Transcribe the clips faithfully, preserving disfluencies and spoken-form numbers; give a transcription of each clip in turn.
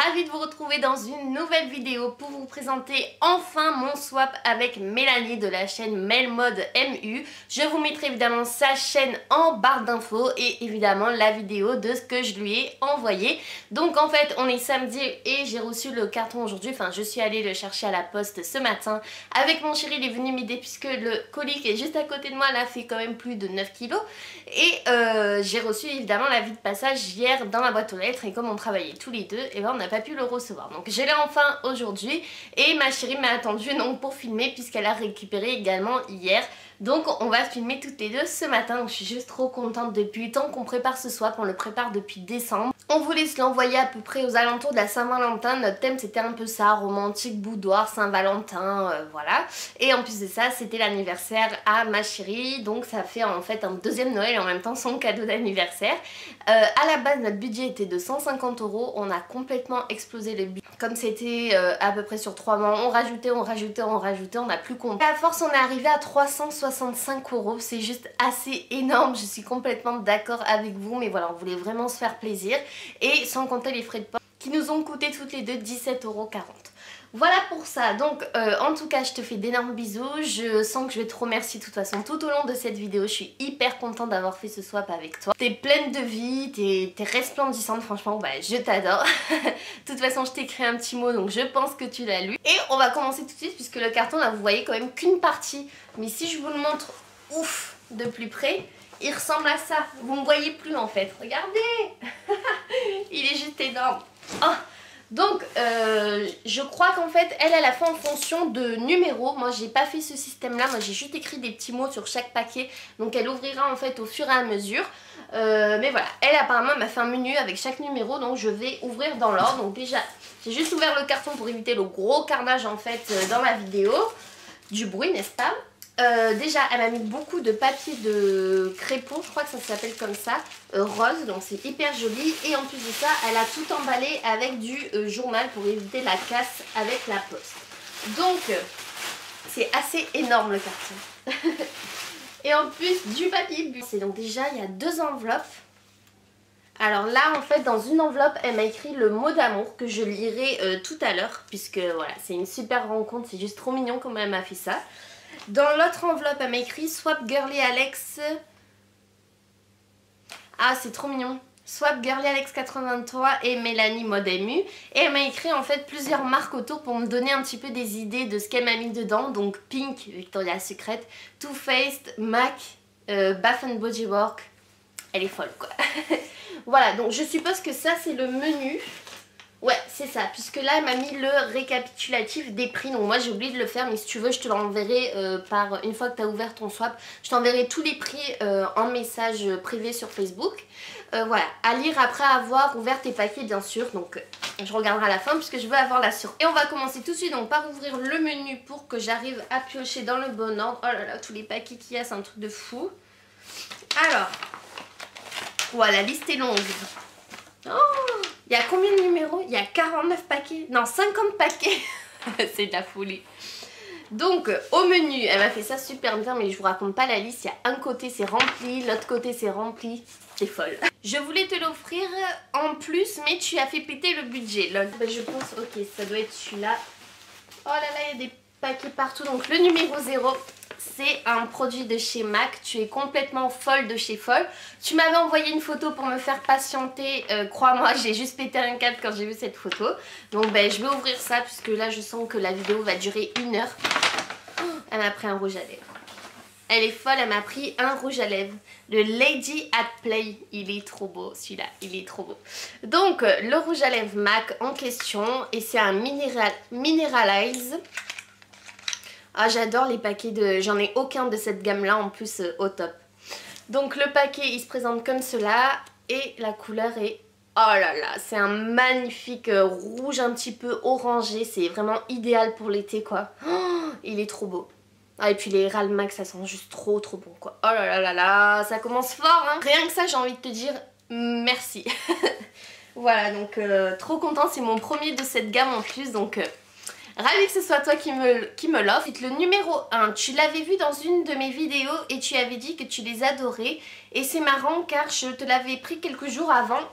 ravie de vous retrouver dans une nouvelle vidéo pour vous présenter enfin mon swap avec Mélanie de la chaîne Melmode M U. Je vous mettrai évidemment sa chaîne en barre d'infos et évidemment la vidéo de ce que je lui ai envoyé. Donc en fait on est samedi et j'ai reçu le carton aujourd'hui, enfin je suis allée le chercher à la poste ce matin avec mon chéri. Il est venu m'aider puisque le colis qui est juste à côté de moi là fait quand même plus de neuf kilos et euh, j'ai reçu évidemment l'avis de passage hier dans ma boîte aux lettres et comme on travaillait tous les deux, et ben on n'a pas pu le recevoir. Donc je l'ai enfin aujourd'hui et ma chérie m'a attendu donc pour filmer puisqu'elle a récupéré également hier. Donc on va filmer toutes les deux ce matin, donc je suis juste trop contente. Depuis le temps qu'on prépare ce swap, on le prépare depuis décembre. On voulait se l'envoyer à peu près aux alentours de la Saint-Valentin. Notre thème c'était un peu ça, romantique, boudoir, Saint-Valentin, euh, voilà. Et en plus de ça, c'était l'anniversaire à ma chérie, donc ça fait en fait un deuxième Noël et en même temps son cadeau d'anniversaire. Euh, à la base notre budget était de cent cinquante euros, on a complètement explosé le budget. Comme c'était euh, à peu près sur trois mois, on rajoutait, on rajoutait, on rajoutait, on n'a plus compté. À force on est arrivé à trois cent soixante-cinq euros, c'est juste assez énorme, je suis complètement d'accord avec vous, mais voilà, on voulait vraiment se faire plaisir. Et sans compter les frais de port qui nous ont coûté toutes les deux dix-sept euros quarante. Voilà pour ça, donc euh, en tout cas je te fais d'énormes bisous, je sens que je vais te remercier de toute façon tout au long de cette vidéo, je suis hyper contente d'avoir fait ce swap avec toi. T'es pleine de vie, t'es es resplendissante, franchement bah je t'adore. De toute façon je t'ai écrit un petit mot donc je pense que tu l'as lu. Et on va commencer tout de suite puisque le carton là vous voyez quand même qu'une partie, mais si je vous le montre ouf de plus près, il ressemble à ça, vous me voyez plus en fait, regardez. Il est juste énorme. Oh. Donc euh, je crois qu'en fait elle elle a fait en fonction de numéros. Moi j'ai pas fait ce système là, moi j'ai juste écrit des petits mots sur chaque paquet. Donc elle ouvrira en fait au fur et à mesure. euh, Mais voilà, elle apparemment m'a fait un menu avec chaque numéro, donc je vais ouvrir dans l'ordre. Donc déjà j'ai juste ouvert le carton pour éviter le gros carnage en fait dans ma vidéo. Du bruit n'est-ce pas? Euh, déjà elle m'a mis beaucoup de papier de crépon, je crois que ça s'appelle comme ça, euh, rose, donc c'est hyper joli. Et en plus de ça elle a tout emballé avec du euh, journal pour éviter la casse avec la poste. Donc euh, c'est assez énorme le carton. Et en plus du papier bulle. Donc déjà il y a deux enveloppes. Alors là en fait dans une enveloppe elle m'a écrit le mot d'amour que je lirai euh, tout à l'heure, puisque voilà c'est une super rencontre, c'est juste trop mignon comment elle m'a fait ça. Dans l'autre enveloppe elle m'a écrit Swap Girly Alex. Ah c'est trop mignon. Swap Girly Alex quatre-vingt-trois et Mélanie Mode M U. Et elle m'a écrit en fait plusieurs marques autour pour me donner un petit peu des idées de ce qu'elle m'a mis dedans. Donc Pink, Victoria's Secret, Too Faced, MAC, euh, Bath and Body Works. Elle est folle quoi. Voilà, donc je suppose que ça c'est le menu. Ouais c'est ça, puisque là elle m'a mis le récapitulatif des prix. Donc moi j'ai oublié de le faire, mais si tu veux je te l'enverrai euh, par une fois que tu as ouvert ton swap. Je t'enverrai tous les prix euh, en message privé sur Facebook. euh, Voilà, à lire après avoir ouvert tes paquets bien sûr. Donc euh, je regarderai à la fin puisque je veux avoir la surprise. Et on va commencer tout de suite donc par ouvrir le menu pour que j'arrive à piocher dans le bon ordre. Oh là là, tous les paquets qu'il y a, c'est un truc de fou. Alors, voilà, la liste est longue. Oh, il y a combien de numéros? Il y a quarante-neuf paquets. Non, cinquante paquets. C'est de la folie. Donc, au menu, elle m'a fait ça super bien, mais je vous raconte pas la liste. Il y a un côté c'est rempli, l'autre côté c'est rempli. C'est folle. Je voulais te l'offrir en plus, mais tu as fait péter le budget. Lol. Ben, je pense, ok, ça doit être celui-là. Oh là là, il y a des paquets partout. Donc, le numéro zéro. C'est un produit de chez MAC, tu es complètement folle de chez Folle. Tu m'avais envoyé une photo pour me faire patienter, euh, crois-moi j'ai juste pété un câble quand j'ai vu cette photo. Donc ben, je vais ouvrir ça puisque là je sens que la vidéo va durer une heure. Oh, elle m'a pris un rouge à lèvres. Elle est folle, elle m'a pris un rouge à lèvres. Le Lady at Play, il est trop beau celui-là, il est trop beau. Donc le rouge à lèvres MAC en question et c'est un minéral, Mineralize. Ah j'adore les paquets de... J'en ai aucun de cette gamme là en plus euh, au top. Donc le paquet il se présente comme cela. Et la couleur est... Oh là là, c'est un magnifique euh, rouge un petit peu orangé. C'est vraiment idéal pour l'été quoi. Oh, il est trop beau. Ah et puis les Ral Max ça sent juste trop trop bon quoi. Oh là là là là, ça commence fort hein. Rien que ça j'ai envie de te dire merci. Voilà donc euh, trop content, c'est mon premier de cette gamme en plus donc... Euh, ravie que ce soit toi qui me, qui me l'offre. Le numéro un, tu l'avais vu dans une de mes vidéos et tu avais dit que tu les adorais. Et c'est marrant car je te l'avais pris quelques jours avant, lol.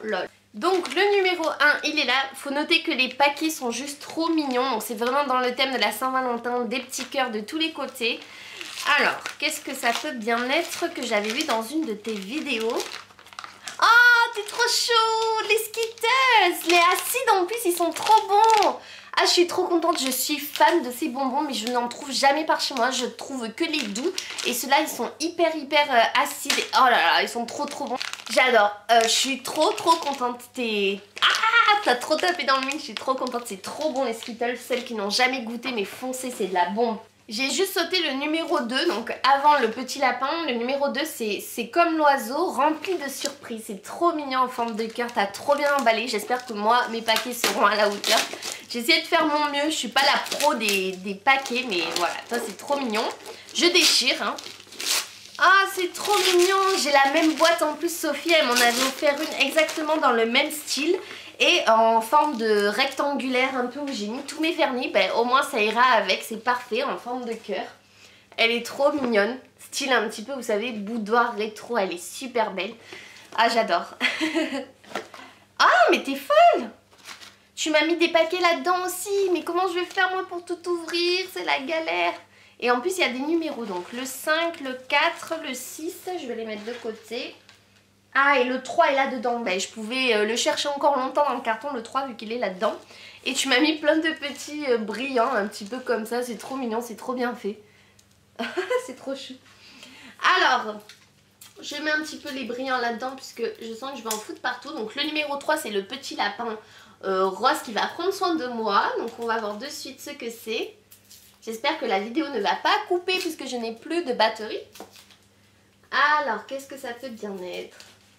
Donc le numéro un, il est là. Faut noter que les paquets sont juste trop mignons. Donc c'est vraiment dans le thème de la Saint-Valentin, des petits cœurs de tous les côtés. Alors, qu'est-ce que ça peut bien être que j'avais vu dans une de tes vidéos? Oh, t'es trop chaud! Les Skittles! Les acides en plus, ils sont trop bons! Ah, je suis trop contente, je suis fan de ces bonbons, mais je n'en trouve jamais par chez moi. Je trouve que les doux. Et ceux-là, ils sont hyper, hyper euh, acides. Et, oh là là, ils sont trop, trop bons. J'adore. Euh, je suis trop, trop contente. T'es... Ah, t'as trop tapé dans le mille. Je suis trop contente. C'est trop bon, les Skittles. Celles qui n'ont jamais goûté, mais foncez, c'est de la bombe. J'ai juste sauté le numéro deux, donc avant le petit lapin. Le numéro deux, c'est comme l'oiseau, rempli de surprises. C'est trop mignon en forme de cœur, t'as trop bien emballé. J'espère que moi, mes paquets seront à la hauteur. J'ai essayé de faire mon mieux, je suis pas la pro des, des paquets, mais voilà, ça c'est trop mignon. Je déchire, hein. Ah, c'est trop mignon. J'ai la même boîte en plus, Sophie, elle m'en avait offert une exactement dans le même style. Et en forme de rectangulaire un peu où j'ai mis tous mes vernis, ben, au moins ça ira avec, c'est parfait, en forme de cœur. Elle est trop mignonne, style un petit peu, vous savez, boudoir rétro, elle est super belle. Ah, j'adore. Ah, mais t'es folle! Tu m'as mis des paquets là-dedans aussi, mais comment je vais faire moi pour tout ouvrir? C'est la galère. Et en plus, il y a des numéros, donc le cinq, le quatre, le six, je vais les mettre de côté. Ah, et le trois est là-dedans. Ben, je pouvais euh, le chercher encore longtemps dans le carton, le trois, vu qu'il est là-dedans. Et tu m'as mis plein de petits euh, brillants, un petit peu comme ça. C'est trop mignon, c'est trop bien fait. C'est trop chou. Alors, je mets un petit peu les brillants là-dedans, puisque je sens que je vais en foutre partout. Donc le numéro trois, c'est le petit lapin euh, rose qui va prendre soin de moi. Donc on va voir de suite ce que c'est. J'espère que la vidéo ne va pas couper, puisque je n'ai plus de batterie. Alors, qu'est-ce que ça peut bien être?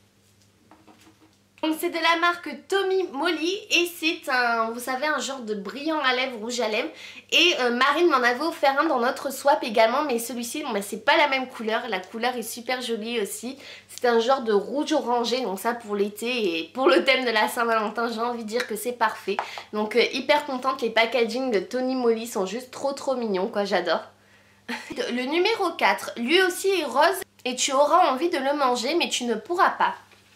Donc c'est de la marque Tommy Molly et c'est un, vous savez, un genre de brillant à lèvres, rouge à lèvres. Et euh, Marine m'en avait offert un dans notre swap également, mais celui-ci, bon, bah, c'est pas la même couleur. La couleur est super jolie aussi. C'est un genre de rouge orangé, donc ça pour l'été et pour le thème de la Saint-Valentin, j'ai envie de dire que c'est parfait. Donc euh, hyper contente, les packaging de Tommy Molly sont juste trop trop mignons, quoi, j'adore. Le numéro quatre, lui aussi est rose et tu auras envie de le manger, mais tu ne pourras pas.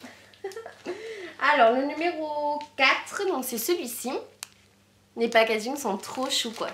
Alors le numéro quatre, donc c'est celui-ci. Les packaging sont trop choux, quoi.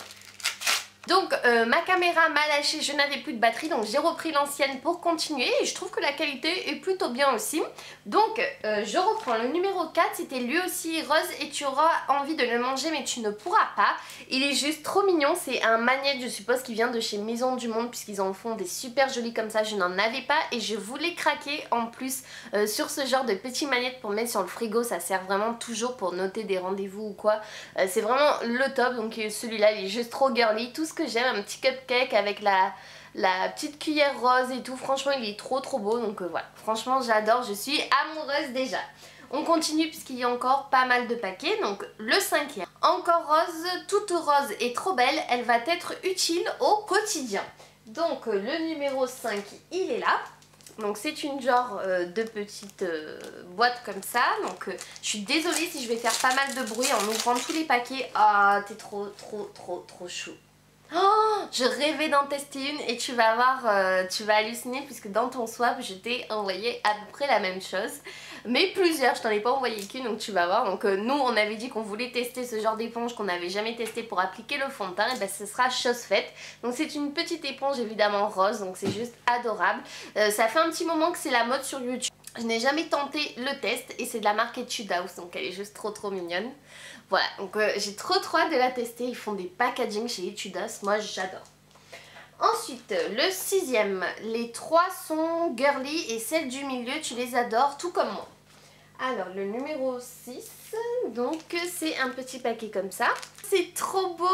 Donc euh, ma caméra m'a lâché, je n'avais plus de batterie, donc j'ai repris l'ancienne pour continuer et je trouve que la qualité est plutôt bien aussi. Donc euh, je reprends le numéro quatre, c'était lui aussi rose et tu auras envie de le manger mais tu ne pourras pas. Il est juste trop mignon, c'est un magnète, je suppose, qui vient de chez Maison du Monde puisqu'ils en font des super jolis comme ça. Je n'en avais pas et je voulais craquer en plus euh, sur ce genre de petits magnettes pour mettre sur le frigo. Ça sert vraiment toujours pour noter des rendez-vous ou quoi. Euh, c'est vraiment le top, donc euh, celui-là il est juste trop girly. Tout ce que j'aime, un petit cupcake avec la, la petite cuillère rose et tout, franchement il est trop trop beau, donc euh, voilà, franchement j'adore, je suis amoureuse déjà. On continue puisqu'il y a encore pas mal de paquets, donc le cinquième, encore rose, toute rose et trop belle, elle va être utile au quotidien. Donc euh, le numéro cinq, il est là. Donc c'est une genre euh, de petite euh, boîte comme ça. Donc euh, je suis désolée si je vais faire pas mal de bruit en ouvrant tous les paquets. Ah, t'es trop trop trop trop chou. Oh, je rêvais d'en tester une et tu vas voir, euh, tu vas halluciner puisque dans ton swap je t'ai envoyé à peu près la même chose. Mais plusieurs, je t'en ai pas envoyé qu'une, donc tu vas voir. Donc euh, nous on avait dit qu'on voulait tester ce genre d'éponge qu'on n'avait jamais testé pour appliquer le fond de teint. Et ben ce sera chose faite. Donc c'est une petite éponge évidemment rose, donc c'est juste adorable. Euh, ça fait un petit moment que c'est la mode sur YouTube. Je n'ai jamais tenté le test et c'est de la marque Etude House, donc elle est juste trop trop mignonne. Voilà, donc euh, j'ai trop trop hâte de la tester. Ils font des packaging chez Etude House, moi j'adore. Ensuite, le sixième, les trois sont girly et celle du milieu, tu les adores tout comme moi. Alors le numéro six, donc c'est un petit paquet comme ça. C'est trop beau!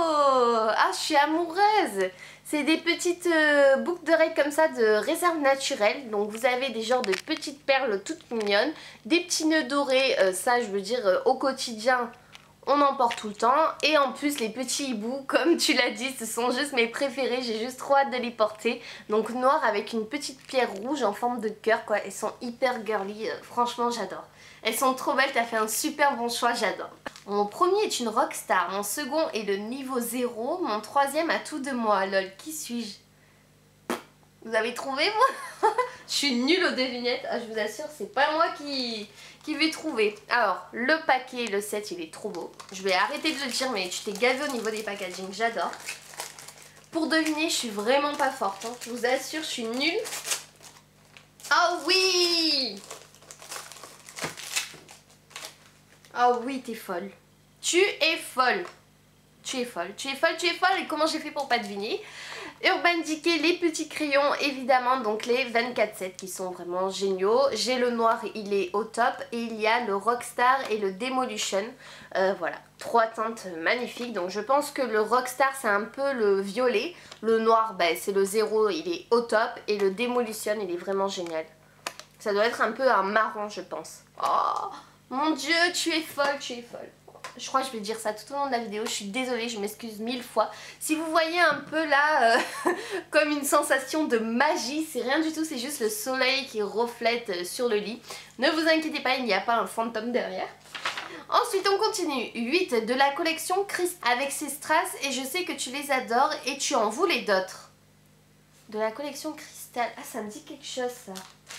Ah, je suis amoureuse! C'est des petites euh, boucles d'oreilles comme ça de réserve naturelle. Donc vous avez des genres de petites perles toutes mignonnes. Des petits nœuds dorés, euh, ça je veux dire euh, au quotidien on en porte tout le temps. Et en plus les petits hiboux, comme tu l'as dit, ce sont juste mes préférés. J'ai juste trop hâte de les porter. Donc noir avec une petite pierre rouge en forme de cœur, quoi. Elles sont hyper girly, euh, franchement j'adore. Elles sont trop belles, t'as fait un super bon choix, j'adore. Mon premier est une rockstar, mon second est le niveau zéro, mon troisième a tout de moi. Lol, qui suis-je? Vous avez trouvé moi? Je suis nulle aux devinettes, ah, je vous assure, c'est pas moi qui, qui vais trouver. Alors, le paquet, le set, il est trop beau. Je vais arrêter de le dire, mais tu t'es gavé au niveau des packaging, j'adore. Pour deviner, je suis vraiment pas forte, hein. Je vous assure, je suis nulle. Ah oui! Ah oui, t'es folle. Tu es folle. Tu es folle, tu es folle, tu es folle. Et comment j'ai fait pour pas deviner? Urban Decay, les petits crayons, évidemment, donc les vingt-quatre sept qui sont vraiment géniaux. J'ai le noir, il est au top. Et il y a le Rockstar et le Demolition. Euh, voilà, trois teintes magnifiques. Donc je pense que le Rockstar, c'est un peu le violet. Le noir, ben, c'est le zéro, il est au top. Et le Demolition, il est vraiment génial. Ça doit être un peu un marron, je pense. Oh, mon Dieu, tu es folle, tu es folle. Je crois que je vais dire ça tout au long de la vidéo, je suis désolée, je m'excuse mille fois. Si vous voyez un peu là, euh, comme une sensation de magie, c'est rien du tout, c'est juste le soleil qui reflète sur le lit. Ne vous inquiétez pas, il n'y a pas un fantôme derrière. Ensuite on continue, huit de la collection Chris avec ses strass et je sais que tu les adores et tu en voulais d'autres. De la collection Cristal, ah ça me dit quelque chose ça.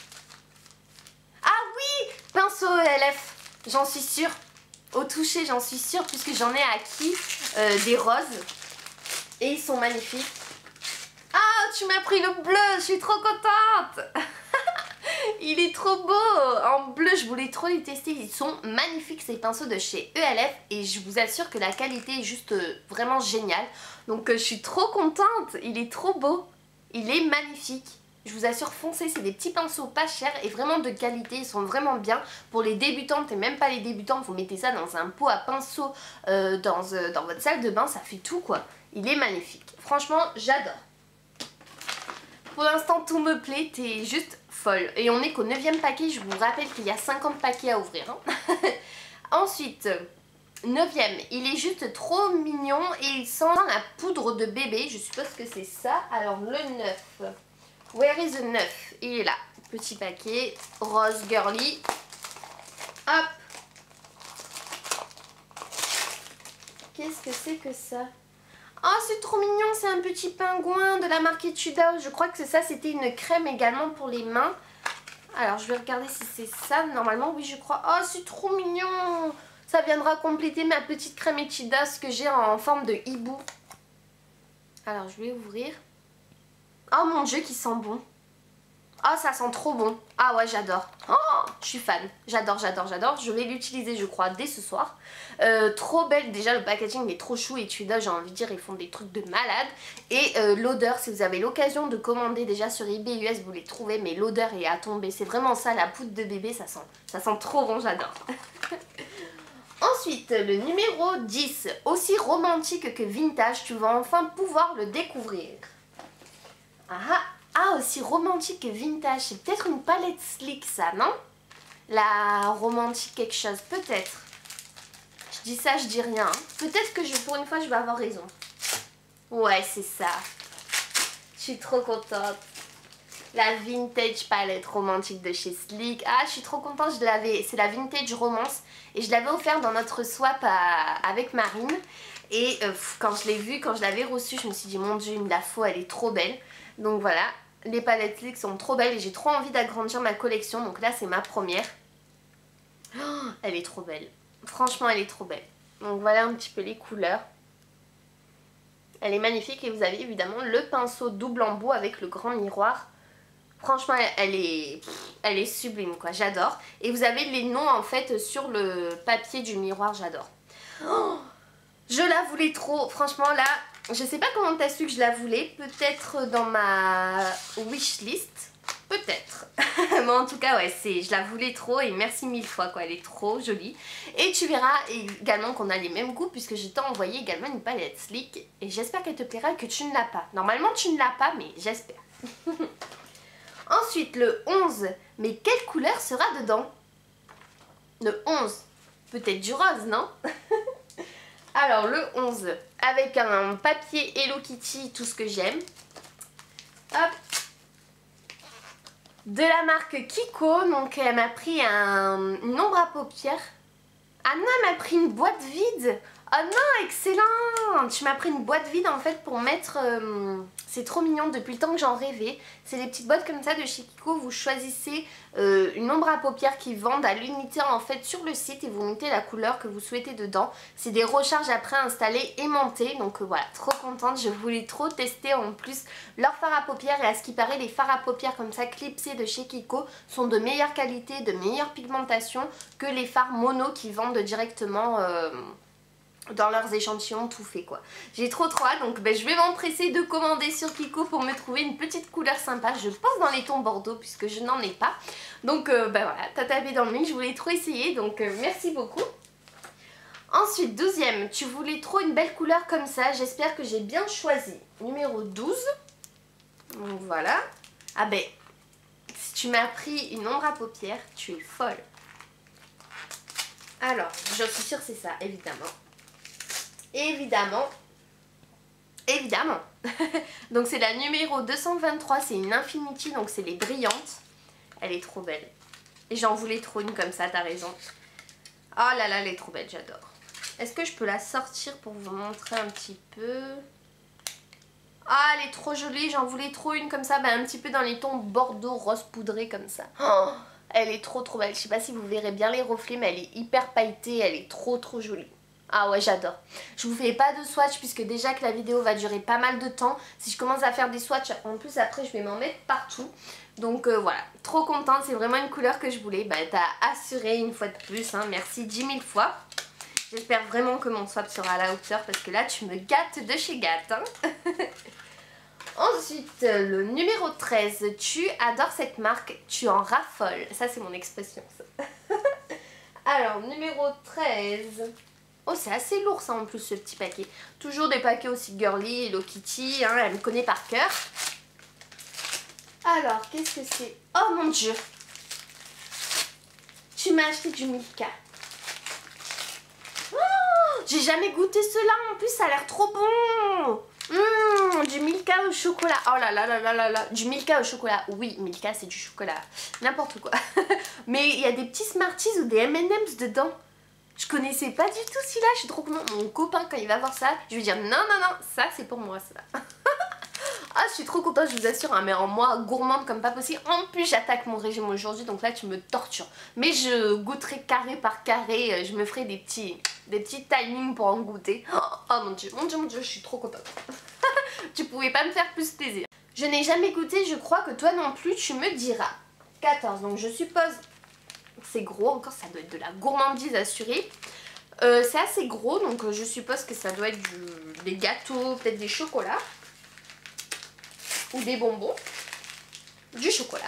Ah oui, pinceau E L F, j'en suis sûre. Au toucher, j'en suis sûre, puisque j'en ai acquis euh, des roses. Et ils sont magnifiques. Ah, tu m'as pris le bleu, je suis trop contente. Il est trop beau. En bleu, je voulais trop les tester. Ils sont magnifiques, ces pinceaux de chez E L F. Et je vous assure que la qualité est juste euh, vraiment géniale. Donc, euh, je suis trop contente. Il est trop beau. Il est magnifique. Je vous assure, foncez, c'est des petits pinceaux pas chers et vraiment de qualité, ils sont vraiment bien. Pour les débutantes et même pas les débutantes, vous mettez ça dans un pot à pinceau euh, dans, euh, dans votre salle de bain, ça fait tout quoi. Il est magnifique. Franchement, j'adore. Pour l'instant, tout me plaît, t'es juste folle. Et on est qu'au neuvième paquet, je vous rappelle qu'il y a cinquante paquets à ouvrir. Hein. Ensuite, neuvième, il est juste trop mignon et il sent la poudre de bébé, je suppose que c'est ça. Alors le neuf... Where is the neuf? Il est là. Petit paquet. Rose girly. Hop. Qu'est-ce que c'est que ça? Oh, c'est trop mignon. C'est un petit pingouin de la marque Etude. Je crois que ça, c'était une crème également pour les mains. Alors, je vais regarder si c'est ça. Normalement, oui, je crois. Oh, c'est trop mignon. Ça viendra compléter ma petite crème Etude que j'ai en forme de hibou. Alors, je vais ouvrir. Oh mon Dieu, qui sent bon. Oh, ça sent trop bon. Ah ouais, j'adore. Oh, je suis fan. J'adore, j'adore, j'adore. Je vais l'utiliser, je crois, dès ce soir. Euh, trop belle. Déjà, le packaging est trop chou. Et Tuda, j'ai envie de dire, ils font des trucs de malade. Et euh, l'odeur, si vous avez l'occasion de commander déjà sur eBay U S, vous les trouvez. Mais l'odeur est à tomber. C'est vraiment ça, la poudre de bébé. Ça sent, ça sent trop bon, j'adore. Ensuite, le numéro dix. Aussi romantique que vintage, tu vas enfin pouvoir le découvrir. Ah, ah, aussi romantique que vintage. C'est peut-être une palette Sleek ça, non? La romantique quelque chose, peut-être. Je dis ça, je dis rien. Peut-être que je, pour une fois, je vais avoir raison. Ouais, c'est ça. Je suis trop contente. La vintage palette romantique de chez Sleek. Ah, je suis trop contente. Je l'avais. C'est la vintage romance. Et je l'avais offert dans notre swap à, avec Marine. Et euh, quand je l'ai vue, quand je l'avais reçue, je me suis dit, mon Dieu, il me la faut, elle est trop belle. Donc voilà, les palettes Sleek sont trop belles et j'ai trop envie d'agrandir ma collection. Donc là, c'est ma première. Oh, elle est trop belle. Franchement, elle est trop belle. Donc voilà un petit peu les couleurs. Elle est magnifique et vous avez évidemment le pinceau double embout avec le grand miroir. Franchement, elle est, elle est sublime quoi, j'adore. Et vous avez les noms en fait sur le papier du miroir, j'adore. Oh, je la voulais trop, franchement là... Je sais pas comment t'as su que je la voulais, peut-être dans ma wishlist, peut-être. Mais en tout cas, ouais, c'est, je la voulais trop et merci mille fois, quoi, elle est trop jolie. Et tu verras également qu'on a les mêmes goûts puisque je t'ai envoyé également une palette Sleek et j'espère qu'elle te plaira et que tu ne l'as pas. Normalement, tu ne l'as pas, mais j'espère. Ensuite, le onze. Mais quelle couleur sera dedans? Le onze. Peut-être du rose, non? Alors le onze, avec un papier Hello Kitty, tout ce que j'aime. Hop. De la marque Kiko, donc elle m'a pris un, une ombre à paupières. Ah non, elle m'a pris une boîte vide. Oh non, excellent! Tu m'as pris une boîte vide en fait pour mettre... Euh, c'est trop mignon, depuis le temps que j'en rêvais. C'est des petites boîtes comme ça de chez Kiko. Vous choisissez euh, une ombre à paupières qui vendent à l'unité en fait sur le site et vous mettez la couleur que vous souhaitez dedans. C'est des recharges après installées aimantées. Donc euh, voilà, trop contente. Je voulais trop tester en plus leur fard à paupières. Et à ce qui paraît, les fards à paupières comme ça clipsés de chez Kiko sont de meilleure qualité, de meilleure pigmentation que les fards mono qui vendent directement... Euh, dans leurs échantillons tout fait quoi. J'ai trop trop hâte, donc ben, je vais m'empresser de commander sur Kiko pour me trouver une petite couleur sympa. Je pense dans les tons bordeaux puisque je n'en ai pas. Donc euh, ben voilà, t'as tapé dans le mille, je voulais trop essayer, donc euh, merci beaucoup. Ensuite, douzième, tu voulais trop une belle couleur comme ça, j'espère que j'ai bien choisi. Numéro douze, donc voilà. Ah ben, si tu m'as pris une ombre à paupières, tu es folle. Alors, je suis sûre que c'est ça, évidemment. Évidemment, évidemment. Donc c'est la numéro deux cent vingt-trois, c'est une Infinity, donc c'est les brillantes. Elle est trop belle. Et j'en voulais trop une comme ça, t'as raison. Oh là là, elle est trop belle, j'adore. Est-ce que je peux la sortir pour vous montrer un petit peu? Ah, elle est trop jolie, j'en voulais trop une comme ça, bah, un petit peu dans les tons bordeaux rose poudré comme ça. Oh, elle est trop trop belle, je sais pas si vous verrez bien les reflets, mais elle est hyper pailletée, elle est trop trop jolie. Ah ouais, j'adore. Je vous fais pas de swatch puisque déjà que la vidéo va durer pas mal de temps. Si je commence à faire des swatchs, en plus après je vais m'en mettre partout. Donc euh, voilà, trop contente, c'est vraiment une couleur que je voulais. Bah t'as assuré une fois de plus, hein. Merci dix mille fois. J'espère vraiment que mon swap sera à la hauteur parce que là tu me gâtes de chez gâte. Hein. Ensuite, le numéro treize, tu adores cette marque, tu en raffoles. Ça c'est mon expression ça. Alors, numéro treize... Oh, c'est assez lourd ça en plus ce petit paquet. Toujours des paquets aussi girly, Hello Kitty, hein, elle me connaît par cœur. Alors, qu'est-ce que c'est? Oh mon dieu! Tu m'as acheté du Milka. Oh, j'ai jamais goûté cela en plus, ça a l'air trop bon! Mmh, du Milka au chocolat. Oh là là là là là là. Du Milka au chocolat. Oui, Milka c'est du chocolat. N'importe quoi. Mais il y a des petits Smarties ou des M and M's dedans. Je connaissais pas du tout celui-là, je suis trop contente. Mon copain quand il va voir ça, je vais dire non non non, ça c'est pour moi ça. Ah je suis trop contente, je vous assure, hein, mais en moi gourmande comme pas possible. En plus j'attaque mon régime aujourd'hui, donc là tu me tortures. Mais je goûterai carré par carré, je me ferai des petits, des petits timings pour en goûter. Oh, oh mon dieu, mon dieu, mon dieu, je suis trop contente. Tu pouvais pas me faire plus plaisir. Je n'ai jamais goûté, je crois que toi non plus, tu me diras. quatorze, donc je suppose... C'est gros, encore ça doit être de la gourmandise assurée. Euh, c'est assez gros, donc euh, je suppose que ça doit être du, des gâteaux, peut-être des chocolats. Ou des bonbons. Du chocolat.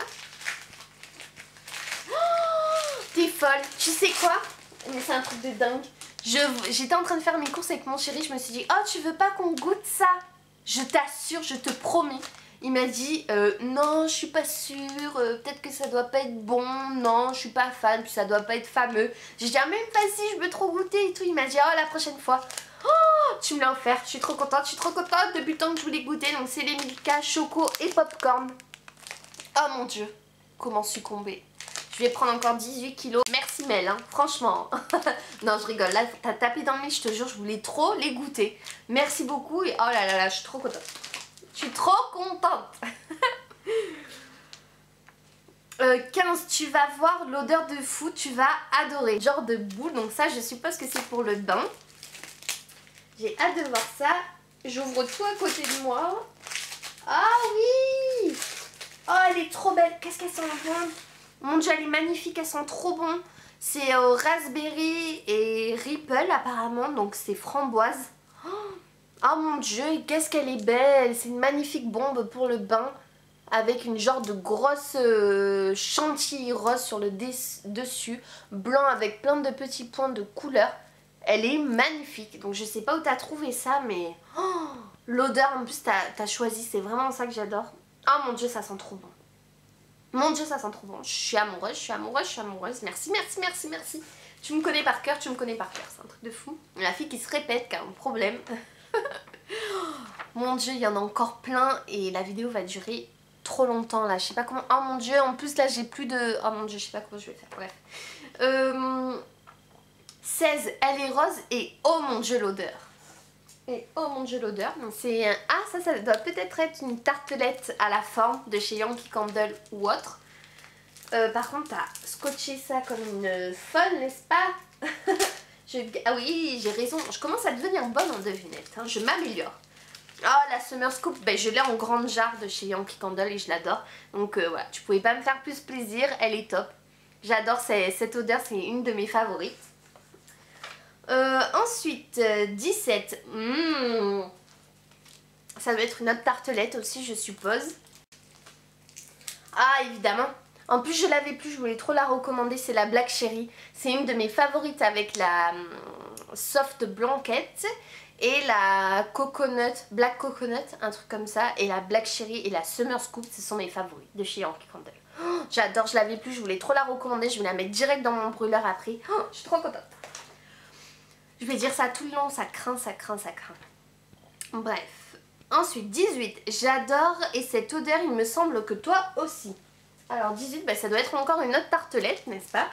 Oh, t'es folle. Tu sais quoi? Mais c'est un truc de dingue. J'étais en train de faire mes courses avec mon chéri, je me suis dit, oh tu veux pas qu'on goûte ça? Je t'assure, je te promets. Il m'a dit euh, non je suis pas sûre, euh, peut-être que ça doit pas être bon, non je suis pas fan, puis ça doit pas être fameux. J'ai dit ah même pas si je veux trop goûter et tout, il m'a dit oh la prochaine fois. Oh tu me l'as offert, je suis trop contente, je suis trop contente depuis le temps que je voulais goûter, donc c'est les Milka, choco et popcorn. Oh mon dieu, comment succomber. Je vais prendre encore dix-huit kilos. Merci Mel, hein, franchement. Non je rigole, là t'as tapé dans le mille, je te jure, je voulais trop les goûter. Merci beaucoup et oh là là là, je suis trop contente. Je suis trop contente. euh, quinze, tu vas voir l'odeur de fou, tu vas adorer. Genre de boule, donc ça je suppose que c'est pour le bain. J'ai hâte de voir ça. J'ouvre tout à côté de moi. Ah oui! Oh elle est trop belle. Qu'est-ce qu'elle sent bon? Mon dieu elle est magnifique, elle sent trop bon. C'est au raspberry et ripple apparemment, donc c'est framboise. Oh, oh mon dieu, qu'est-ce qu'elle est belle. C'est une magnifique bombe pour le bain. Avec une genre de grosse euh, chantilly rose sur le dessus. Blanc avec plein de petits points de couleur. Elle est magnifique. Donc je sais pas où t'as trouvé ça, mais... Oh, l'odeur en plus t'as t'as choisi, c'est vraiment ça que j'adore. Oh mon dieu, ça sent trop bon. Mon dieu, ça sent trop bon. Je suis amoureuse, je suis amoureuse, je suis amoureuse. Merci, merci, merci, merci. Tu me connais par cœur, tu me connais par cœur. C'est un truc de fou. La fille qui se répète, qui a un problème. Mon dieu, il y en a encore plein et la vidéo va durer trop longtemps là. Je sais pas comment... Oh mon dieu, en plus là j'ai plus de... Oh mon dieu, je sais pas comment je vais faire. Bref. Euh... seize, punaise, elle est rose et oh mon dieu l'odeur. Et oh mon dieu l'odeur. C'est un... Ah ça, ça doit peut-être être une tartelette à la forme de chez Yankee Candle ou autre. Euh, par contre, t'as scotché ça comme une folle, n'est-ce pas? je... Ah oui, j'ai raison. Je commence à devenir bonne en devinette. Hein. Je m'améliore. Oh, la Summer Scoop, ben, je l'ai en grande jarre de chez Yankee Candle et je l'adore. Donc euh, voilà, tu pouvais pas me faire plus plaisir. Elle est top. J'adore cette odeur, c'est une de mes favorites. Euh, ensuite, euh, dix-sept. Mmh. Ça doit être une autre tartelette aussi, je suppose. Ah, évidemment. En plus, je l'avais plus, je voulais trop la recommander. C'est la Black Cherry. C'est une de mes favorites avec la hum, Soft Blanquette et la Coconut, Black Coconut, un truc comme ça. Et la Black Cherry et la Summer Scoop, ce sont mes favoris de chez Yankee Candle. Oh, j'adore, je l'avais plus, je voulais trop la recommander. Je vais la mettre direct dans mon brûleur après. Oh, je suis trop contente. Je vais dire ça tout le long, ça craint, ça craint, ça craint. Bref. Ensuite, dix-huit. J'adore et cette odeur, il me semble que toi aussi. Alors dix-huit, bah, ça doit être encore une autre tartelette, n'est-ce pas?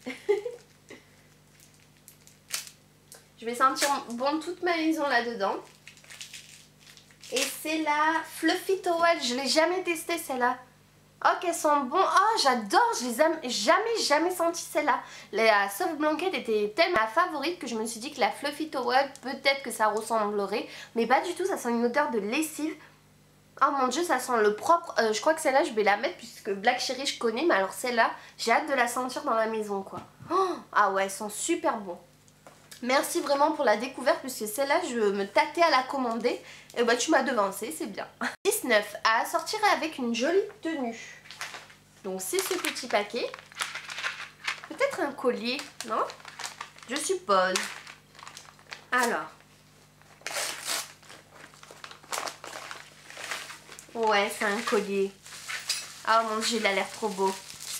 Je vais sentir bon toute ma maison là-dedans. Et c'est la Fluffy Towel. Je ne l'ai jamais testée celle-là. Oh, qu'elles sont bon. Oh, j'adore. Je les ai jamais, jamais senti celle-là. La Soft Blanquette était tellement ma favorite que je me suis dit que la Fluffy Towel, peut-être que ça ressemblerait. Mais pas du tout, ça sent une odeur de lessive. Oh mon dieu, ça sent le propre. Euh, je crois que celle-là, je vais la mettre puisque Black Cherry, je connais. Mais alors celle-là, j'ai hâte de la sentir dans la maison, quoi. Oh, ah ouais, elles sont super bon. Merci vraiment pour la découverte puisque celle-là, je me tâtais à la commander. Et bah, tu m'as devancé, c'est bien. dix-neuf. À sortir avec une jolie tenue. Donc, c'est ce petit paquet. Peut-être un collier, non? Je suppose. Alors. Ouais, c'est un collier. Oh mon dieu, il a l'air trop beau.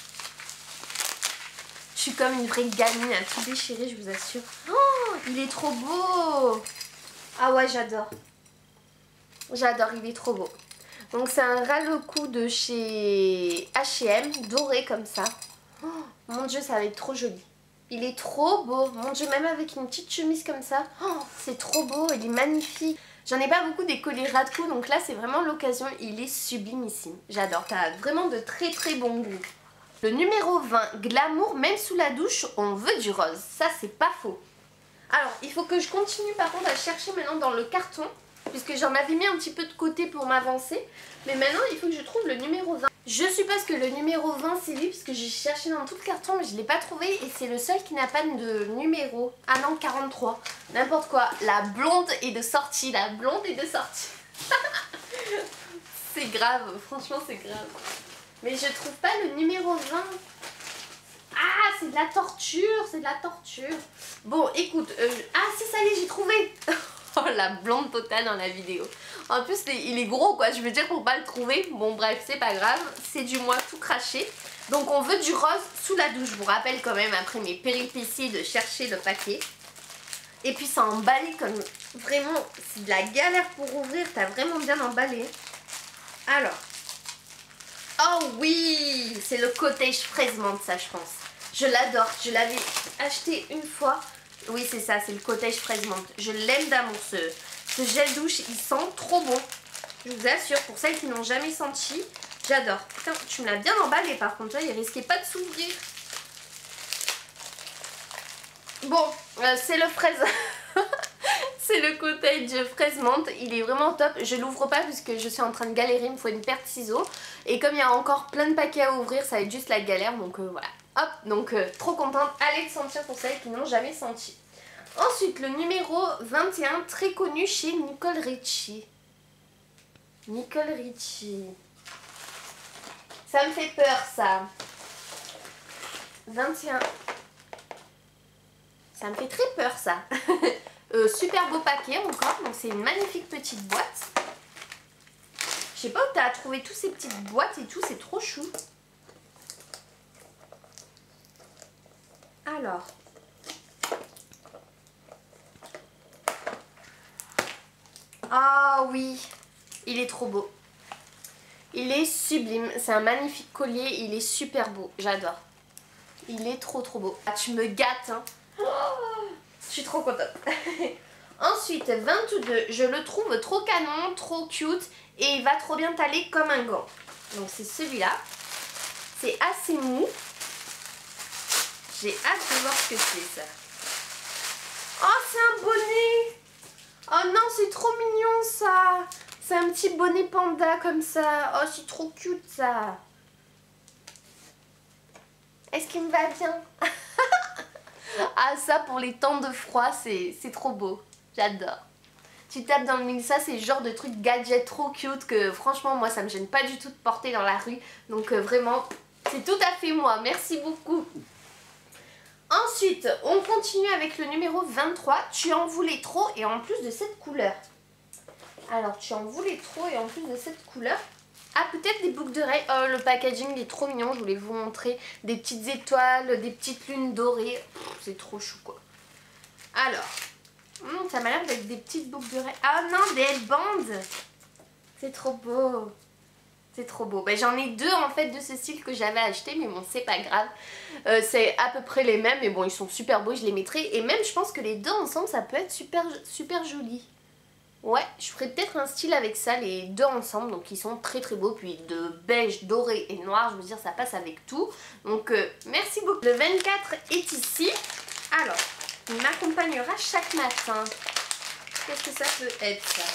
Je suis comme une vraie gamine à tout déchirer, je vous assure. Oh, il est trop beau. Ah ouais, j'adore. J'adore, il est trop beau. Donc c'est un ras-le-cou de chez H et M, doré comme ça. Oh, mon dieu, ça va être trop joli. Il est trop beau. Mon dieu, même avec une petite chemise comme ça. Oh, c'est trop beau, il est magnifique. J'en ai pas beaucoup des colliers ras de cou, donc là c'est vraiment l'occasion. Il est sublimissime. J'adore, t'as vraiment de très très bon goût. Le numéro vingt, Glamour, même sous la douche, on veut du rose. Ça, c'est pas faux. Alors, il faut que je continue par contre à chercher maintenant dans le carton, puisque j'en avais mis un petit peu de côté pour m'avancer. Mais maintenant, il faut que je trouve le numéro vingt. Je suppose que le numéro vingt, c'est lui, puisque j'ai cherché dans tout le carton, mais je ne l'ai pas trouvé. Et c'est le seul qui n'a pas de numéro. Ah non, quarante-trois. N'importe quoi. La blonde est de sortie. La blonde est de sortie. C'est grave. Franchement, c'est grave. Mais je trouve pas le numéro vingt. Ah, c'est de la torture, c'est de la torture. Bon, écoute, euh, ah si, ça y est, j'ai trouvé. Oh, la blonde totale dans la vidéo. En plus, il est gros, quoi. Je veux dire, pour pas le trouver. Bon, bref, c'est pas grave. C'est du moins tout craché. Donc, on veut du rose sous la douche. Je vous rappelle quand même, après mes péripéties, de chercher le paquet. Et puis, ça emballé comme... Vraiment, c'est de la galère pour ouvrir. T'as vraiment bien emballé. Alors... Oh oui, c'est le cottage fraise menthe, ça je pense. Je l'adore, je l'avais acheté une fois. Oui, c'est ça, c'est le cottage fraise menthe. Je l'aime d'amour, ce, ce gel douche, il sent trop bon. Je vous assure, pour celles qui n'ont jamais senti, j'adore. Putain, tu me l'as bien emballé par contre, là, il risquait pas de s'ouvrir. Bon, euh, c'est le fraise... C'est le cottage fraise menthe, il est vraiment top. Je l'ouvre pas puisque je suis en train de galérer, il me faut une paire de ciseaux. Et comme il y a encore plein de paquets à ouvrir, ça va être juste la galère, donc euh, voilà. Hop, donc euh, trop contente, allez le sentir pour celles qui n'ont jamais senti. Ensuite, le numéro vingt et un, très connu chez Nicole Richie. Nicole Richie. Ça me fait peur ça. vingt et un. Ça me fait très peur ça. Euh, super beau paquet encore, donc c'est une magnifique petite boîte. Je sais pas où tu as trouvé toutes ces petites boîtes et tout, c'est trop chou. Alors. Ah oui, il est trop beau. Il est sublime, c'est un magnifique collier, il est super beau, j'adore. Il est trop trop beau. Ah, tu me gâtes, hein. Oh, suis trop contente. Ensuite, vingt-deux, je le trouve trop canon, trop cute et il va trop bien t'aller comme un gant. Donc c'est celui-là. C'est assez mou. J'ai hâte de voir ce que c'est ça. Oh, c'est un bonnet. Oh non, c'est trop mignon ça. C'est un petit bonnet panda comme ça. Oh, c'est trop cute ça. Est-ce qu'il me va bien? Ah, ça pour les temps de froid, c'est trop beau. J'adore. Tu tapes dans le mille, ça c'est le genre de truc gadget trop cute que franchement moi ça me gêne pas du tout de porter dans la rue. Donc euh, vraiment, c'est tout à fait moi. Merci beaucoup. Ensuite, on continue avec le numéro vingt-trois. Tu en voulais trop et en plus de cette couleur. Alors, tu en voulais trop et en plus de cette couleur. Ah, peut-être des boucles d'oreilles. Oh, le packaging est trop mignon. Je voulais vous montrer des petites étoiles, des petites lunes dorées. C'est trop chou, quoi. Alors, hum, ça m'a l'air d'être des petites boucles d'oreilles. Ah non, des headbands. C'est trop beau. C'est trop beau. Ben, j'en ai deux en fait de ce style que j'avais acheté, mais bon, c'est pas grave. Euh, c'est à peu près les mêmes, mais bon, ils sont super beaux, je les mettrai. Et même, je pense que les deux ensemble, ça peut être super, super joli. Ouais, je ferai peut-être un style avec ça, les deux ensemble. Donc, ils sont très très beaux. Puis de beige, doré et noir, je veux dire, ça passe avec tout. Donc, euh, merci beaucoup. Le vingt-quatre est ici. Alors, il m'accompagnera chaque matin. Qu'est-ce que ça peut être, ça?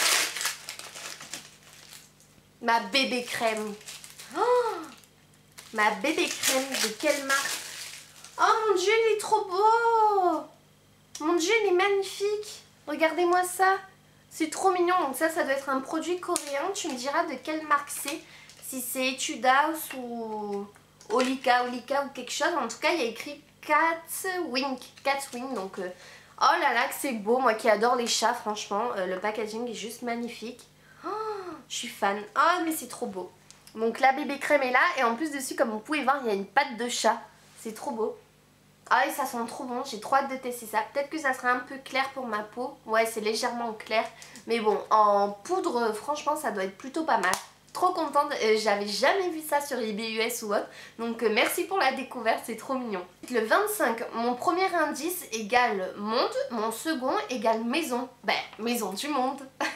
Ma bébé crème. Oh, ma bébé crème, de quelle marque? Oh mon dieu, il est trop beau. Mon dieu, il est magnifique. Regardez-moi ça. C'est trop mignon. Donc ça, ça doit être un produit coréen. Tu me diras de quelle marque c'est. Si c'est Etude House ou Olika, Olika ou quelque chose. En tout cas, il y a écrit Catwink. Catwink. Donc, euh, oh là là, que c'est beau. Moi qui adore les chats, franchement. Euh, le packaging est juste magnifique. Oh, je suis fan. Oh, mais c'est trop beau. Donc la bébé crème est là. Et en plus dessus, comme vous pouvez voir, il y a une patte de chat. C'est trop beau. Ah, et ça sent trop bon. J'ai trop hâte de tester ça. Peut-être que ça sera un peu clair pour ma peau. Ouais, c'est légèrement clair. Mais bon, en poudre, franchement, ça doit être plutôt pas mal. Trop contente. Euh, J'avais jamais vu ça sur eBay U S ou autre. Donc euh, merci pour la découverte. C'est trop mignon. Le vingt-cinq, mon premier indice égale monde. Mon second égale maison. Ben, maison du monde.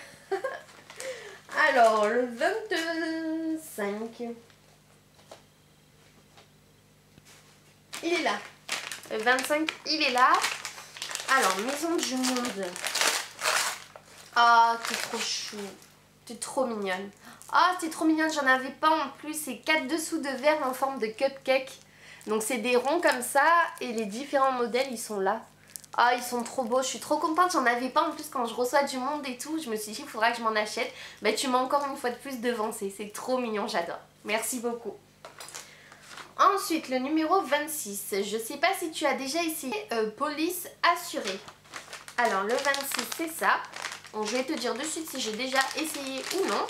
Alors, le vingt-cinq. Il est là. Le vingt-cinq, il est là. Alors, maison du monde. Ah, oh, t'es trop chou. T'es trop mignonne. Ah, oh, t'es trop mignonne. J'en avais pas en plus. C'est quatre dessous de verre en forme de cupcake. Donc, c'est des ronds comme ça. Et les différents modèles, ils sont là. Ah, ils sont trop beaux, je suis trop contente, j'en avais pas en plus quand je reçois du monde et tout. Je me suis dit, il faudra que je m'en achète. Bah, tu m'as encore une fois de plus devancé, c'est trop mignon, j'adore. Merci beaucoup. Ensuite, le numéro vingt-six. Je sais pas si tu as déjà essayé euh, police assurée. Alors, le vingt-six, c'est ça. Donc, je vais te dire de suite si j'ai déjà essayé ou non.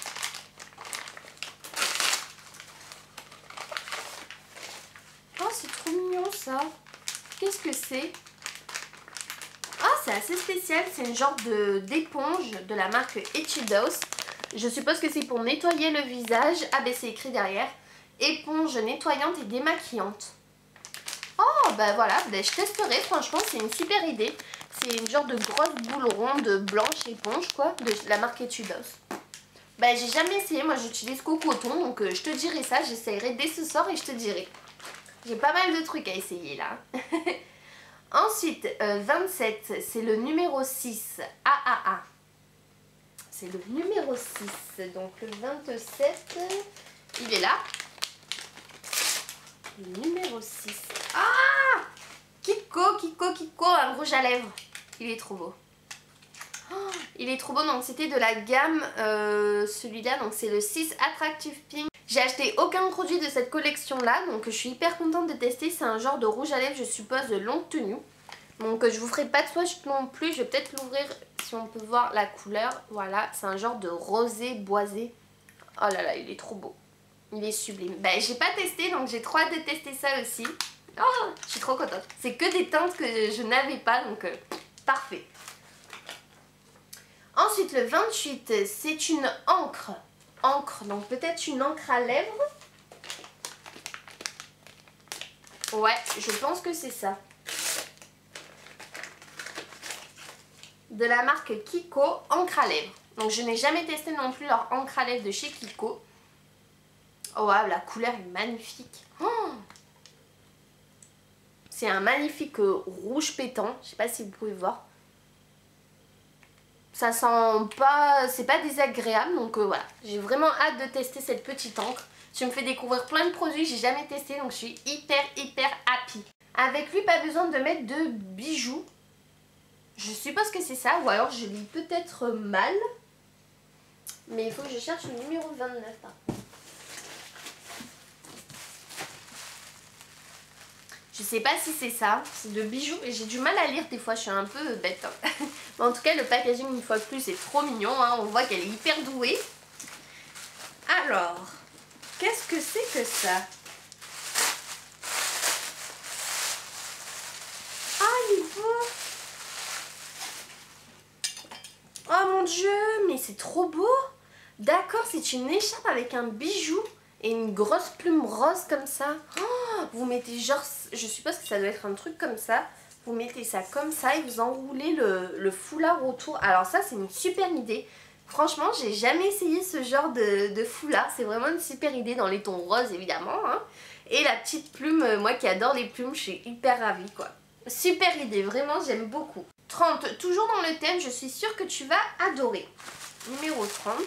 Oh, c'est trop mignon ça. Qu'est-ce que c'est? Ah, c'est assez spécial, c'est une genre d'éponge de, de la marque Etude House. Je suppose que c'est pour nettoyer le visage. Ah ben c'est écrit derrière. Éponge nettoyante et démaquillante. Oh bah voilà, ben, je testerai, franchement c'est une super idée. C'est une genre de grosse boule ronde blanche éponge quoi, de la marque Etude House. Bah j'ai jamais essayé, moi j'utilise qu'au coton, donc euh, je te dirai ça, j'essayerai dès ce soir et je te dirai. J'ai pas mal de trucs à essayer là. Ensuite, euh, vingt-sept, c'est le numéro six. Ah ah ah. C'est le numéro six. Donc le vingt-sept, il est là. Le numéro six. Ah, Kiko, Kiko, Kiko, un rouge à lèvres. Il est trop beau. Oh, il est trop beau. Donc c'était de la gamme, euh, celui-là. Donc c'est le six Attractive Pink. J'ai acheté aucun produit de cette collection là, donc je suis hyper contente de tester. C'est un genre de rouge à lèvres, je suppose, de longue tenue. Donc je vous ferai pas de swatch non plus, je vais peut-être l'ouvrir si on peut voir la couleur. Voilà, c'est un genre de rosé boisé. Oh là là, il est trop beau. Il est sublime. Ben j'ai pas testé, donc j'ai trop hâte de tester ça aussi. Oh, je suis trop contente. C'est que des teintes que je n'avais pas, donc euh, parfait. Ensuite, le vingt-huit, c'est une encre. Encre, donc peut-être une encre à lèvres. Ouais, je pense que c'est ça. de la marque Kiko encre à lèvres. Donc je n'ai jamais testé non plus leur encre à lèvres de chez Kiko. Oh wow, la couleur est magnifique. Oh, c'est un magnifique euh, rouge pétant. Je sais pas si vous pouvez voir. Ça sent pas... c'est pas désagréable. Donc euh, voilà. J'ai vraiment hâte de tester cette petite encre. Je me fais découvrir plein de produits. J'ai jamais testé. Donc je suis hyper hyper happy. Avec lui, pas besoin de mettre de bijoux. Je suppose que c'est ça. Ou alors je lis peut-être mal. Mais il faut que je cherche le numéro vingt-neuf. Hein. Je sais pas si c'est ça, c'est de bijoux et j'ai du mal à lire des fois, je suis un peu bête. Hein. Mais en tout cas, le packaging, une fois de plus, est trop mignon. Hein. On voit qu'elle est hyper douée. Alors, qu'est-ce que c'est que ça? Ah, il est beau! Oh mon dieu, mais c'est trop beau! D'accord, c'est une écharpe avec un bijou. Et une grosse plume rose comme ça. Oh, vous mettez genre, je suppose que ça doit être un truc comme ça. Vous mettez ça comme ça et vous enroulez le, le foulard autour. Alors ça, c'est une super idée. Franchement, j'ai jamais essayé ce genre de, de foulard. C'est vraiment une super idée dans les tons roses évidemment. Hein. Et la petite plume, moi qui adore les plumes, je suis hyper ravie quoi. Super idée, vraiment j'aime beaucoup. trente, toujours dans le thème, je suis sûre que tu vas adorer. Numéro trente.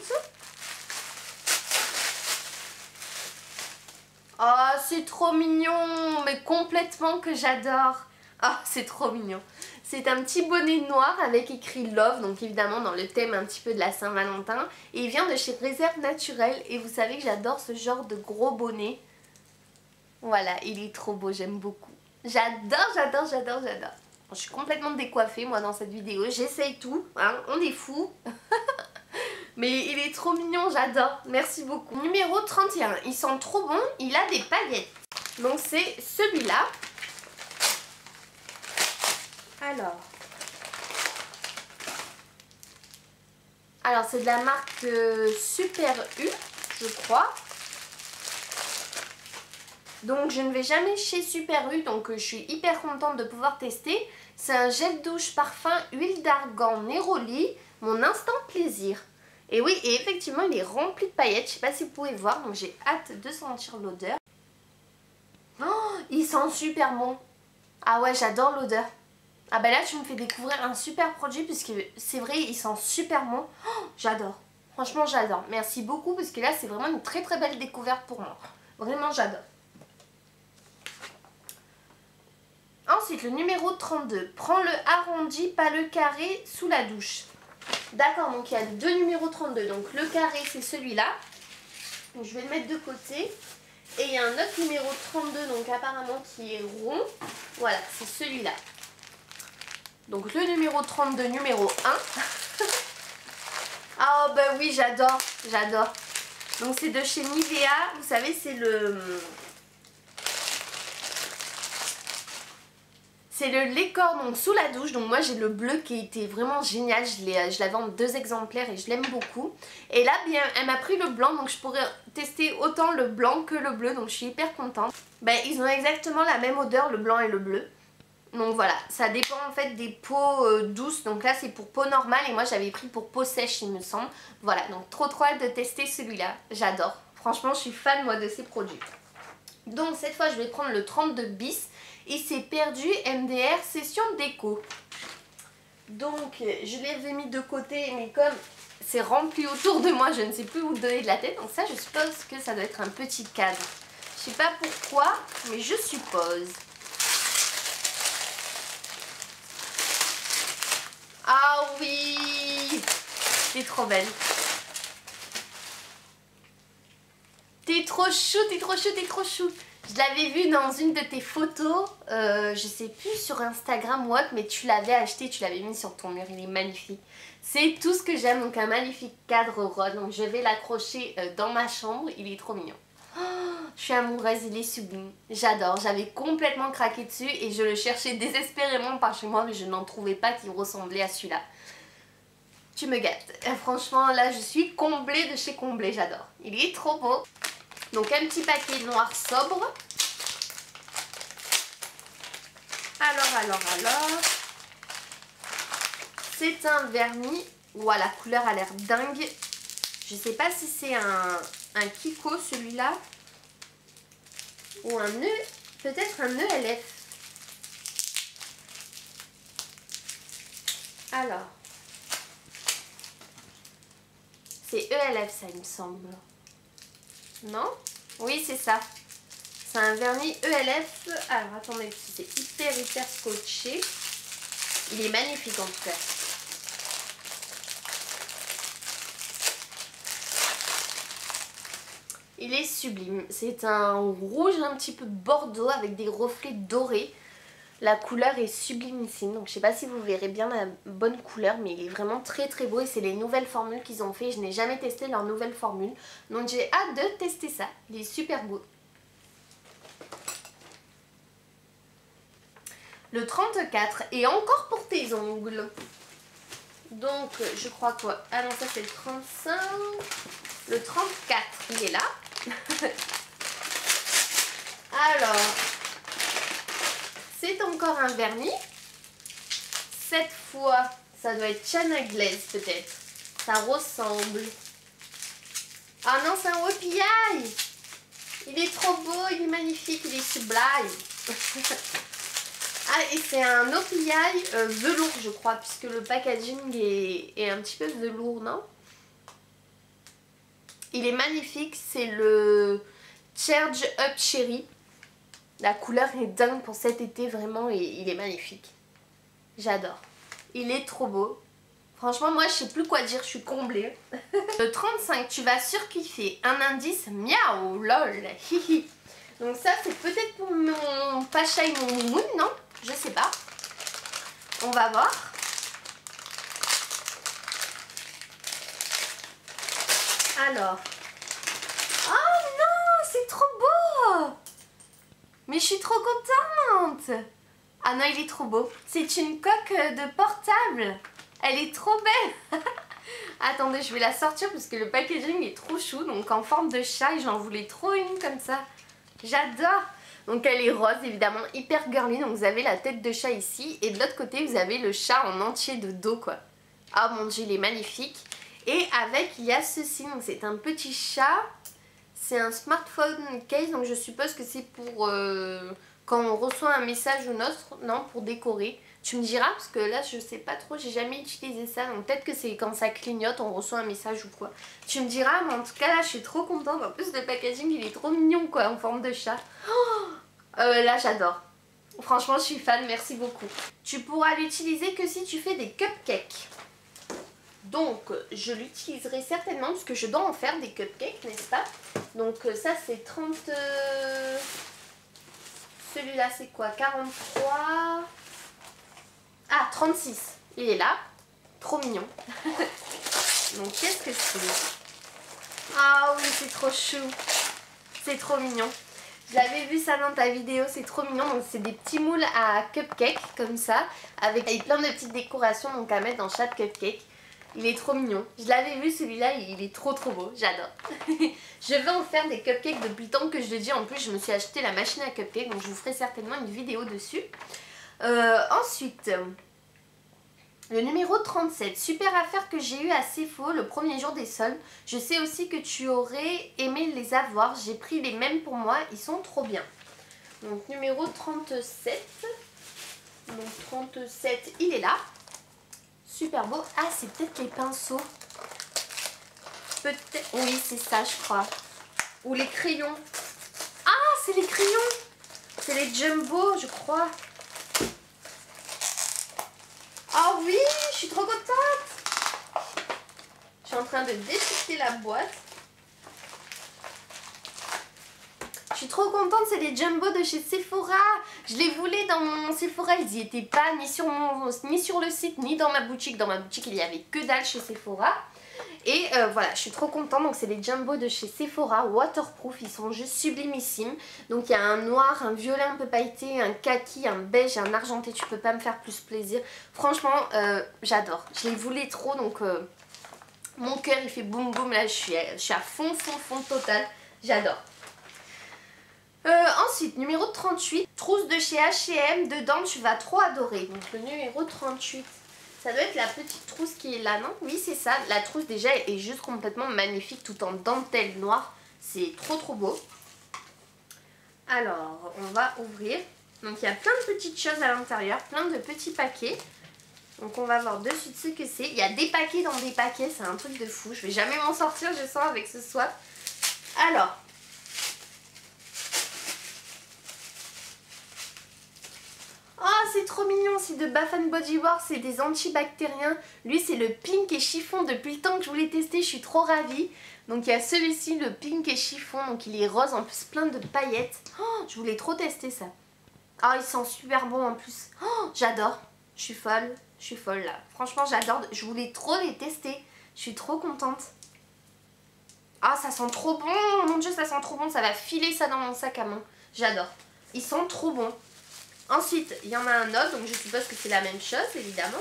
Oh, c'est trop mignon, mais complètement que j'adore. Ah, oh, c'est trop mignon. C'est un petit bonnet noir avec écrit Love, donc évidemment dans le thème un petit peu de la Saint-Valentin. Et il vient de chez Réserve Naturelle et vous savez que j'adore ce genre de gros bonnet. Voilà, il est trop beau, j'aime beaucoup. J'adore, j'adore, j'adore, j'adore. Je suis complètement décoiffée moi dans cette vidéo, j'essaye tout, hein, on est fous. Mais il est trop mignon, j'adore. Merci beaucoup. Numéro trente et un. Il sent trop bon. Il a des paillettes. Donc c'est celui-là. Alors. Alors c'est de la marque euh, Super U, je crois. Donc je ne vais jamais chez Super U. Donc euh, je suis hyper contente de pouvoir tester. C'est un gel douche parfum huile d'argan Neroli. Mon instant plaisir. Et oui, et effectivement, il est rempli de paillettes. Je sais pas si vous pouvez voir, donc j'ai hâte de sentir l'odeur. Oh, il sent super bon. Ah ouais, j'adore l'odeur. Ah bah là, tu me fais découvrir un super produit puisque c'est vrai, il sent super bon. Oh, j'adore. Franchement, j'adore. Merci beaucoup parce que là, c'est vraiment une très très belle découverte pour moi. Vraiment, j'adore. Ensuite, le numéro trente-deux. Prends le arrondi, pas le carré, sous la douche. D'accord, donc il y a deux numéros trente-deux. Donc le carré, c'est celui-là. Donc je vais le mettre de côté. Et il y a un autre numéro trente-deux, donc apparemment qui est rond. Voilà, c'est celui-là. Donc le numéro trente-deux, numéro un. Ah oh, bah oui, j'adore, j'adore. Donc c'est de chez Nivea. Vous savez, c'est le... C'est le lait corps donc sous la douche. Donc moi j'ai le bleu qui était vraiment génial. Je l'avais en deux exemplaires et je l'aime beaucoup. Et là bien elle m'a pris le blanc, donc je pourrais tester autant le blanc que le bleu. Donc je suis hyper contente. Ben, ils ont exactement la même odeur, le blanc et le bleu. Donc voilà, ça dépend en fait des peaux euh, douces. Donc là c'est pour peau normale et moi j'avais pris pour peau sèche il me semble. Voilà, donc trop trop hâte de tester celui-là. J'adore. Franchement je suis fan moi de ces produits. Donc cette fois je vais prendre le trente-deux bis. Et c'est perdu M D R session déco. Donc je les ai mis de côté, mais comme c'est rempli autour de moi, je ne sais plus où donner de la tête. Donc ça, je suppose que ça doit être un petit cadre. Je sais pas pourquoi, mais je suppose. Ah oui, t'es trop belle. T'es trop chou, t'es trop chou, t'es trop chou. Je l'avais vu dans une de tes photos, euh, je sais plus sur Instagram ou autre, mais tu l'avais acheté, tu l'avais mis sur ton mur, il est magnifique. C'est tout ce que j'aime, donc un magnifique cadre rose, donc je vais l'accrocher euh, dans ma chambre, il est trop mignon. Oh, je suis amoureuse, il est sublime, j'adore, j'avais complètement craqué dessus et je le cherchais désespérément par chez moi, mais je n'en trouvais pas qui ressemblait à celui-là. Tu me gâtes, euh, franchement là je suis comblée de chez comblée, j'adore, il est trop beau. Donc un petit paquet noir sobre. Alors, alors, alors. c'est un vernis. Ouah, la couleur a l'air dingue. Je sais pas si c'est un, un Kiko celui-là. Ou un E, peut-être un E L F. Alors. C'est E L F ça il me semble. Non? Oui c'est ça. C'est un vernis E L F. Alors attendez, c'est hyper hyper scotché. Il est magnifique en tout cas. Il est sublime. C'est un rouge un petit peu bordeaux avec des reflets dorés. La couleur est sublimissime. Donc je sais pas si vous verrez bien la bonne couleur. Mais il est vraiment très très beau. Et c'est les nouvelles formules qu'ils ont fait. Je n'ai jamais testé leur nouvelle formule. Donc j'ai hâte de tester ça. Il est super beau. Le trente-quatre. Et encore pour tes ongles. Donc je crois quoi? Ah non ça c'est le trente-cinq. Le trente-quatre il est là. Alors, c'est encore un vernis. Cette fois, ça doit être China Glaze peut-être. Ça ressemble. Ah non, c'est un Whoopie Eye. Il est trop beau, il est magnifique, il est sublime. Ah, et c'est un Whoopie Eye euh, velours, je crois, puisque le packaging est, est un petit peu velours, non? Il est magnifique, c'est le Charge Up Cherry. La couleur est dingue pour cet été vraiment et il est magnifique. J'adore. Il est trop beau. Franchement moi je sais plus quoi dire, je suis comblée. Le trente-cinq, tu vas surkiffer. Un indice, miaou, lol, hihi. Donc ça c'est peut-être pour mon Pacha et mon Moumoun, non? Je sais pas. On va voir. Alors. Oh non, c'est trop beau! Mais je suis trop contente! Ah non, il est trop beau. C'est une coque de portable. Elle est trop belle. Attendez, je vais la sortir parce que le packaging est trop chou. Donc en forme de chat et j'en voulais trop une comme ça. J'adore. Donc elle est rose évidemment, hyper girly. Donc vous avez la tête de chat ici. Et de l'autre côté, vous avez le chat en entier de dos quoi. Ah mon dieu, il est magnifique. Et avec, il y a ceci, donc c'est un petit chat, c'est un smartphone case, donc je suppose que c'est pour euh, quand on reçoit un message ou autre, non, pour décorer. Tu me diras, parce que là je sais pas trop, j'ai jamais utilisé ça, donc peut-être que c'est quand ça clignote, on reçoit un message ou quoi. Tu me diras, mais en tout cas là je suis trop contente, en plus le packaging il est trop mignon quoi, en forme de chat. Oh euh, là j'adore. Franchement je suis fan, merci beaucoup. Tu pourras l'utiliser que si tu fais des cupcakes. Donc je l'utiliserai certainement parce que je dois en faire des cupcakes, n'est-ce pas? Donc ça c'est trente... Euh... Celui-là c'est quoi? quarante-trois... Ah, trente-six. Il est là. Trop mignon. Donc qu'est-ce que c'est? Ah oui, c'est trop chou. C'est trop mignon. J'avais vu ça dans ta vidéo, c'est trop mignon. Donc c'est des petits moules à cupcakes comme ça, avec plein de petites décorations donc à mettre dans chaque cupcake. Il est trop mignon. Je l'avais vu celui-là, il est trop trop beau. J'adore. Je vais en faire des cupcakes depuis le temps que je le dis. En plus, je me suis acheté la machine à cupcakes, donc je vous ferai certainement une vidéo dessus. Euh, ensuite, le numéro trente-sept. Super affaire que j'ai eu à Sephora le premier jour des soldes. Je sais aussi que tu aurais aimé les avoir. J'ai pris les mêmes pour moi. Ils sont trop bien. Donc numéro trente-sept. Donc trente-sept, il est là. Super beau. Ah, c'est peut-être les pinceaux. Peut-être. Oui, c'est ça, je crois. Ou les crayons. Ah, c'est les crayons. C'est les Jumbo, je crois. Oh oui, je suis trop contente. Je suis en train de déchiqueter la boîte. Je suis trop contente, c'est les Jumbo de chez Sephora. Je les voulais dans mon Sephora, ils n'y étaient pas ni sur, mon, ni sur le site, ni dans ma boutique. Dans ma boutique, il n'y avait que dalle chez Sephora. Et euh, voilà, je suis trop contente. Donc c'est les Jumbo de chez Sephora, waterproof, ils sont juste sublimissimes. Donc il y a un noir, un violet un peu pailleté, un kaki, un beige, un argenté. Tu peux pas me faire plus plaisir. Franchement, euh, j'adore. Je les voulais trop, donc euh, mon cœur il fait boum boum. Là je suis, à, je suis à fond fond fond total. J'adore. Euh, ensuite, numéro trente-huit, trousse de chez H et M, dedans tu vas trop adorer. Donc le numéro trente-huit, Ça doit être la petite trousse qui est là, non? Oui, c'est ça. La trousse déjà est juste complètement magnifique, tout en dentelle noire. C'est trop trop beau. Alors, on va ouvrir. Donc il y a plein de petites choses à l'intérieur, plein de petits paquets. Donc on va voir de suite ce que c'est. Il y a des paquets dans des paquets, c'est un truc de fou. Je vais jamais m'en sortir, je sens, avec ce swap. Alors. Oh, c'est trop mignon, c'est de Bath and Body Works, c'est des antibactériens. Lui, c'est le pink et chiffon. Depuis le temps que je voulais tester, je suis trop ravie. Donc il y a celui-ci, le pink et chiffon, donc il est rose, en plus plein de paillettes. Oh, je voulais trop tester ça. Oh, il sent super bon en plus. Oh, j'adore. Je suis folle. Je suis folle là. Franchement, j'adore. Je voulais trop les tester. Je suis trop contente. Ah, ça sent trop bon. Mon Dieu, ça sent trop bon. Ça va filer ça dans mon sac à main. J'adore. Ils sont trop bons. Ensuite, il y en a un autre. Donc, je suppose que c'est la même chose, évidemment.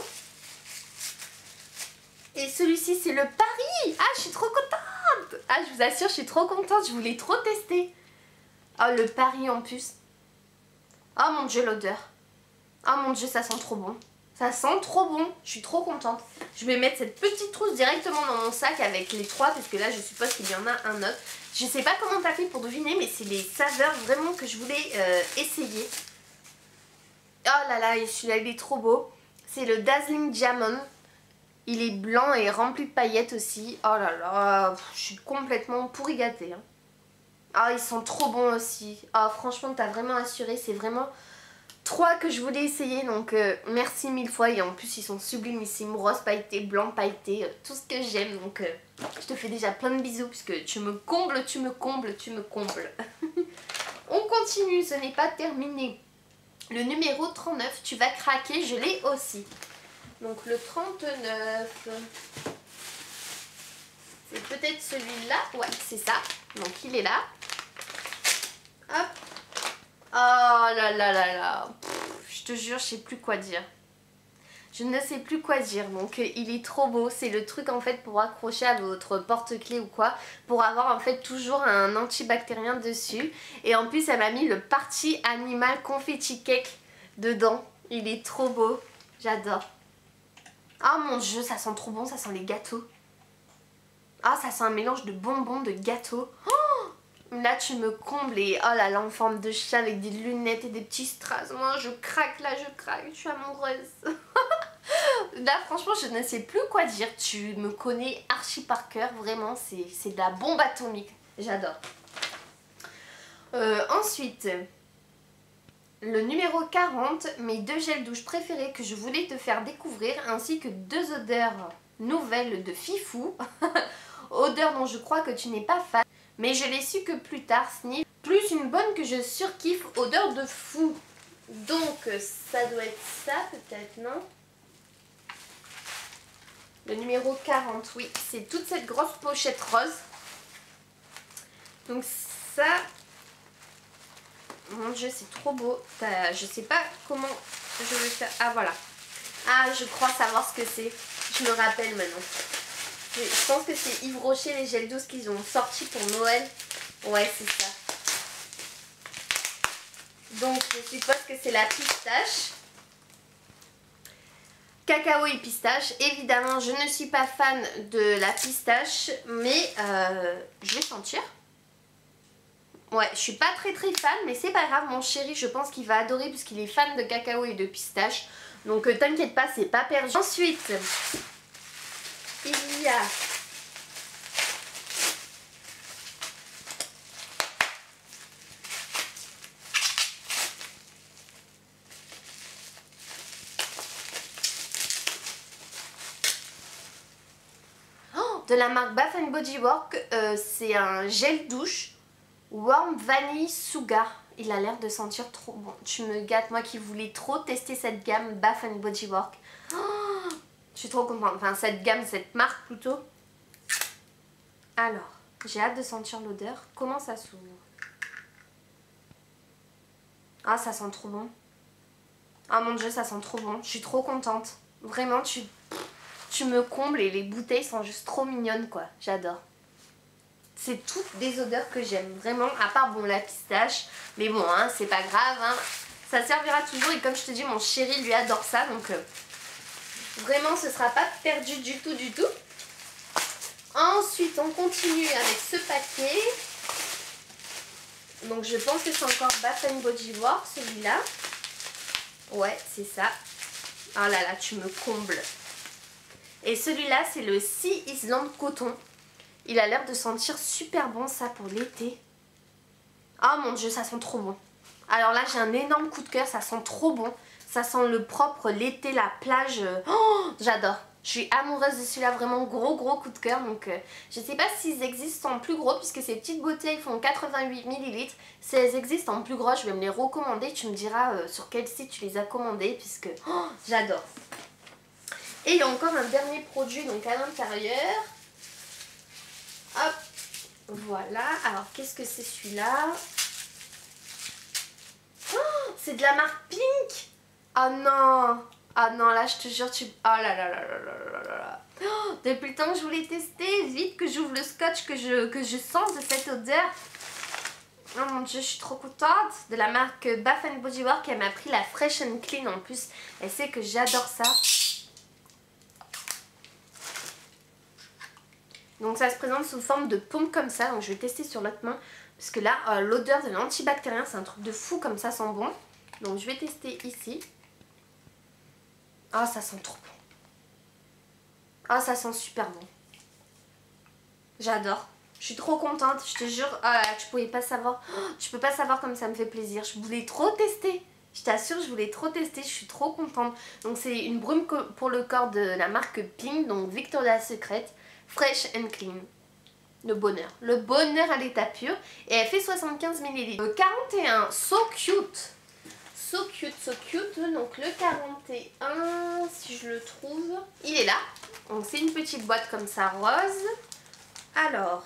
Et celui-ci, c'est le Paris. Ah, je suis trop contente. Ah, je vous assure, je suis trop contente. Je voulais trop tester. Oh, le Paris en plus. Oh mon Dieu, l'odeur. Oh mon Dieu, ça sent trop bon. Ça sent trop bon. Je suis trop contente. Je vais mettre cette petite trousse directement dans mon sac avec les trois, parce que là, je suppose qu'il y en a un autre. Je sais pas comment t'as fait pour deviner, mais c'est les saveurs vraiment que je voulais euh, essayer. Oh là là, celui-là, il est trop beau. C'est le Dazzling Diamond. Il est blanc et rempli de paillettes aussi. Oh là là, je suis complètement pourri gâtée. Hein. Ah, oh, ils sont trop bons aussi. Ah, oh, franchement, t'as vraiment assuré. C'est vraiment trois que je voulais essayer. Donc, euh, merci mille fois. Et en plus, ils sont sublimissimes. Rose pailleté, blanc pailleté. Euh, tout ce que j'aime. Donc, euh, je te fais déjà plein de bisous. Puisque tu me combles, tu me combles, tu me combles. On continue. Ce n'est pas terminé. Le numéro trente-neuf, tu vas craquer. Je l'ai aussi. Donc, le trente-neuf... c'est peut-être celui-là. Ouais, c'est ça. Donc, il est là. Hop. Oh là là là là. Pff, je te jure, je sais plus quoi dire. Je ne sais plus quoi dire. Donc euh, il est trop beau. C'est le truc en fait pour accrocher à votre porte-clés ou quoi. Pour avoir en fait toujours un antibactérien dessus. Et en plus elle m'a mis le Party Animal Confetti Cake dedans. Il est trop beau. J'adore. Oh mon Dieu, ça sent trop bon. Ça sent les gâteaux. Ah, ça sent un mélange de bonbons, de gâteaux. Oh, là, tu me combles. Et oh là là, en forme de chat avec des lunettes et des petits strass. Moi, je craque, là, je craque. Je suis amoureuse. Là, franchement, je ne sais plus quoi dire. Tu me connais archi par cœur. Vraiment, c'est de la bombe atomique. J'adore. Euh, ensuite, le numéro quarante, mes deux gels douche préférés que je voulais te faire découvrir. Ainsi que deux odeurs nouvelles de Fifou. Odeur dont je crois que tu n'es pas fan. Mais je l'ai su que plus tard, Sniff. Plus une bonne que je surkiffe, odeur de fou. Donc ça doit être ça peut-être, non? Le numéro quarante, oui. C'est toute cette grosse pochette rose. Donc ça... Mon Dieu, c'est trop beau. Je sais pas comment je vais faire. Ah voilà. Ah, je crois savoir ce que c'est. Je me rappelle maintenant. Je pense que c'est Yves Rocher, les gels douces qu'ils ont sortis pour Noël. Ouais, c'est ça. Donc, je suppose que c'est la pistache. Cacao et pistache. Évidemment, je ne suis pas fan de la pistache, mais euh, je vais sentir. Ouais, je suis pas très très fan, mais c'est pas grave. Mon chéri, je pense qu'il va adorer puisqu'il est fan de cacao et de pistache. Donc, euh, t'inquiète pas, c'est pas perdu. Ensuite... il y a oh, de la marque Bath and Body Works, euh, c'est un gel douche Warm Vanille Sugar. Il a l'air de sentir trop bon. Tu me gâtes, moi qui voulais trop tester cette gamme Bath and Body Works. Oh, je suis trop contente. Enfin, cette gamme, cette marque plutôt. Alors, j'ai hâte de sentir l'odeur. Comment ça s'ouvre? Ah, ça sent trop bon. Ah mon Dieu, ça sent trop bon. Je suis trop contente. Vraiment, tu, tu me combles et les bouteilles sont juste trop mignonnes, quoi. J'adore. C'est toutes des odeurs que j'aime, vraiment, à part, bon, la pistache. Mais bon, hein, c'est pas grave, hein. Ça servira toujours et comme je te dis, mon chéri lui adore ça, donc... Euh, Vraiment, ce sera pas perdu du tout, du tout. Ensuite, on continue avec ce paquet. Donc, je pense que c'est encore Bath and Body Works, celui-là. Ouais, c'est ça. Oh là là, tu me combles. Et celui-là, c'est le Sea Island Coton. Il a l'air de sentir super bon, ça, pour l'été. Oh mon dieu, ça sent trop bon. Alors là, j'ai un énorme coup de cœur, ça sent trop bon. Ça sent le propre, l'été, la plage. Oh, j'adore. Je suis amoureuse de celui-là, vraiment gros gros coup de cœur. Donc euh, je sais pas s'ils existent en plus gros, puisque ces petites bouteilles font quatre-vingt-huit millilitres. Si elles existent en plus gros, je vais me les recommander. Tu me diras euh, sur quel site tu les as commandées, puisque oh, j'adore. Et il y a encore un dernier produit donc à l'intérieur. Hop, voilà. Alors qu'est-ce que c'est celui-là? Oh, c'est de la marque Pink. Oh non. Ah non, là je te jure, tu... Oh là là là là là là là. Oh, depuis le temps que je voulais tester, vite que j'ouvre le scotch, que je, que je sens de cette odeur. Oh mon dieu, je suis trop contente. De la marque Bath and Body Works, elle m'a pris la Fresh and Clean en plus. Elle sait que j'adore ça. Donc ça se présente sous forme de paume comme ça. Donc je vais tester sur l'autre main. Parce que là, euh, l'odeur de l'antibactérien, c'est un truc de fou comme ça sent bon. Donc je vais tester ici. Ah, oh, ça sent trop bon. Ah, oh, ça sent super bon. J'adore. Je suis trop contente, je te jure. Ah, tu pouvais pas savoir. Oh, tu peux pas savoir comme ça me fait plaisir. Je voulais trop tester. Je t'assure, je voulais trop tester. Je suis trop contente. Donc, c'est une brume pour le corps de la marque Pink. Donc, Victoria's Secret. Fresh and Clean. Le bonheur. Le bonheur à l'état pur. Et elle fait soixante-quinze millilitres. Le quarante et un. So cute. So cute, so cute. Donc le quarante et un, si je le trouve, il est là. Donc c'est une petite boîte comme ça rose. Alors.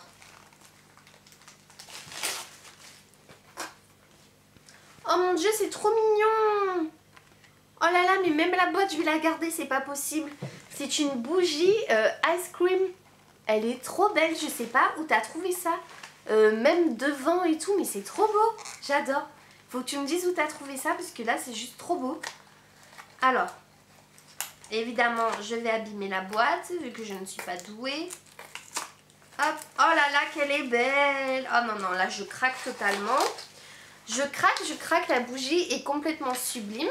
Oh mon dieu, c'est trop mignon. Oh là là, mais même la boîte, je vais la garder, c'est pas possible. C'est une bougie euh, ice cream. Elle est trop belle, je sais pas où t'as trouvé ça. Euh, même devant et tout, mais c'est trop beau. J'adore. Faut que tu me dises où t'as trouvé ça parce que là c'est juste trop beau. Alors, évidemment je vais abîmer la boîte vu que je ne suis pas douée. Hop, oh là là qu'elle est belle. Oh non non, là je craque totalement. Je craque, je craque, la bougie est complètement sublime.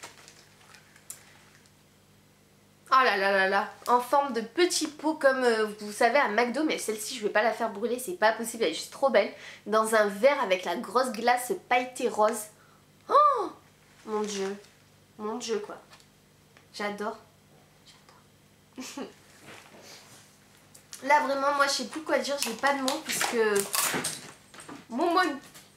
Oh là là là là, en forme de petit pot comme euh, vous savez à McDo, mais celle-ci je vais pas la faire brûler, c'est pas possible, elle est juste trop belle. Dans un verre avec la grosse glace pailletée rose. Oh mon dieu, mon dieu quoi. J'adore, j'adore. Là vraiment moi je sais plus quoi dire, j'ai pas de mots puisque... Mon mot...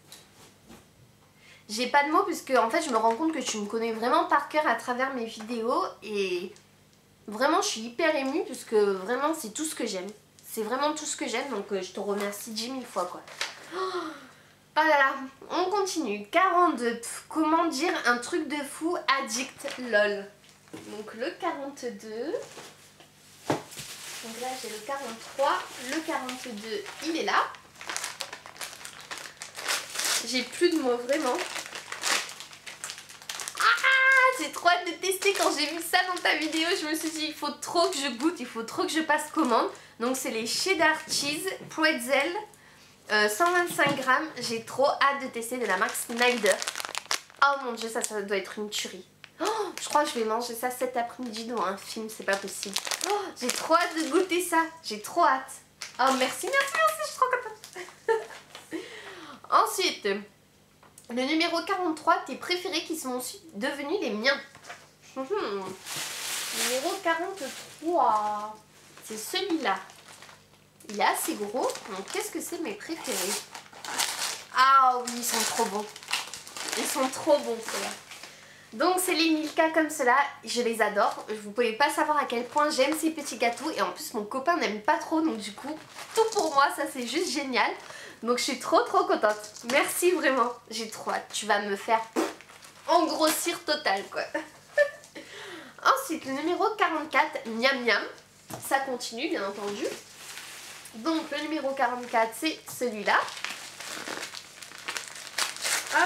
J'ai pas de mots puisque en fait je me rends compte que tu me connais vraiment par cœur à travers mes vidéos et... Vraiment, je suis hyper émue parce que vraiment, c'est tout ce que j'aime. C'est vraiment tout ce que j'aime, donc euh, je te remercie dix mille fois, quoi. Oh, oh là là, on continue. quarante-deux, pff, comment dire un truc de fou, addict, lol. Donc le quarante-deux. Donc là, j'ai le quarante-trois. Le quarante-deux, il est là. J'ai plus de mots, vraiment. J'ai trop hâte de tester. Quand j'ai vu ça dans ta vidéo, je me suis dit il faut trop que je goûte, il faut trop que je passe commande. Donc c'est les cheddar cheese pretzel, euh, cent vingt-cinq grammes. J'ai trop hâte de tester, de la marque Snyder. Oh mon dieu, ça, ça doit être une tuerie. Oh, je crois que je vais manger ça cet après-midi dans un film, c'est pas possible. Oh, j'ai trop hâte de goûter ça, j'ai trop hâte. Oh merci, merci, merci, je suis trop contente. Ensuite... Le numéro quarante-trois, tes préférés qui sont ensuite devenus les miens. Mmh. Numéro quarante-trois, c'est celui-là. Il est assez gros, donc qu'est-ce que c'est mes préférés? Ah oui, ils sont trop bons. Ils sont trop bons ceux-là. Donc c'est les Milka comme cela, je les adore. Vous pouvez pas savoir à quel point j'aime ces petits gâteaux. Et en plus mon copain n'aime pas trop, donc du coup, tout pour moi, ça c'est juste génial. Donc je suis trop trop contente. Merci vraiment, j'ai trop hâte. Tu vas me faire engrossir total quoi. Ensuite le numéro quarante-quatre, miam miam. Ça continue bien entendu. Donc le numéro quarante-quatre c'est celui-là. Hop.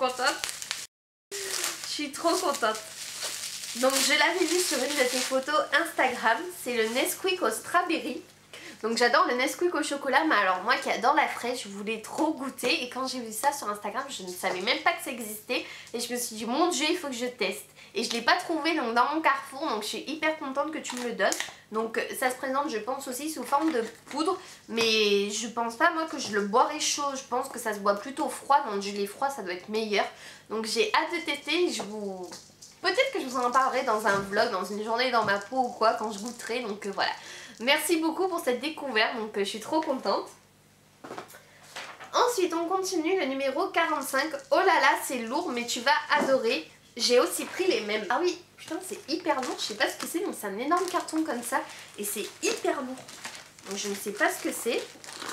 contente. Je suis trop contente. Donc je l'avais vu sur une de tes photos Instagram. C'est le Nesquik au strawberry. Donc j'adore le Nesquik au chocolat, mais alors moi qui adore la fraîche, je voulais trop goûter. Et quand j'ai vu ça sur Instagram, je ne savais même pas que ça existait. Et je me suis dit, mon Dieu, il faut que je teste. Et je ne l'ai pas trouvé donc dans mon Carrefour, donc je suis hyper contente que tu me le donnes. Donc ça se présente, je pense, aussi sous forme de poudre. Mais je pense pas moi que je le boirai chaud, je pense que ça se boit plutôt froid. Dans du lait froid, ça doit être meilleur. Donc j'ai hâte de tester, je vous... Peut-être que je vous en parlerai dans un vlog, dans une journée dans ma peau ou quoi, quand je goûterai. Donc euh, voilà. Merci beaucoup pour cette découverte, donc euh, je suis trop contente. Ensuite, on continue le numéro quarante-cinq. Oh là là, c'est lourd, mais tu vas adorer. J'ai aussi pris les mêmes. Ah oui, putain, c'est hyper lourd. Je sais pas ce que c'est, mais c'est un énorme carton comme ça. Et c'est hyper lourd. Donc je ne sais pas ce que c'est.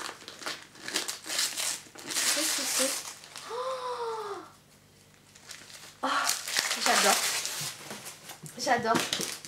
Qu'est-ce que c'est? Oh, oh, j'adore. J'adore.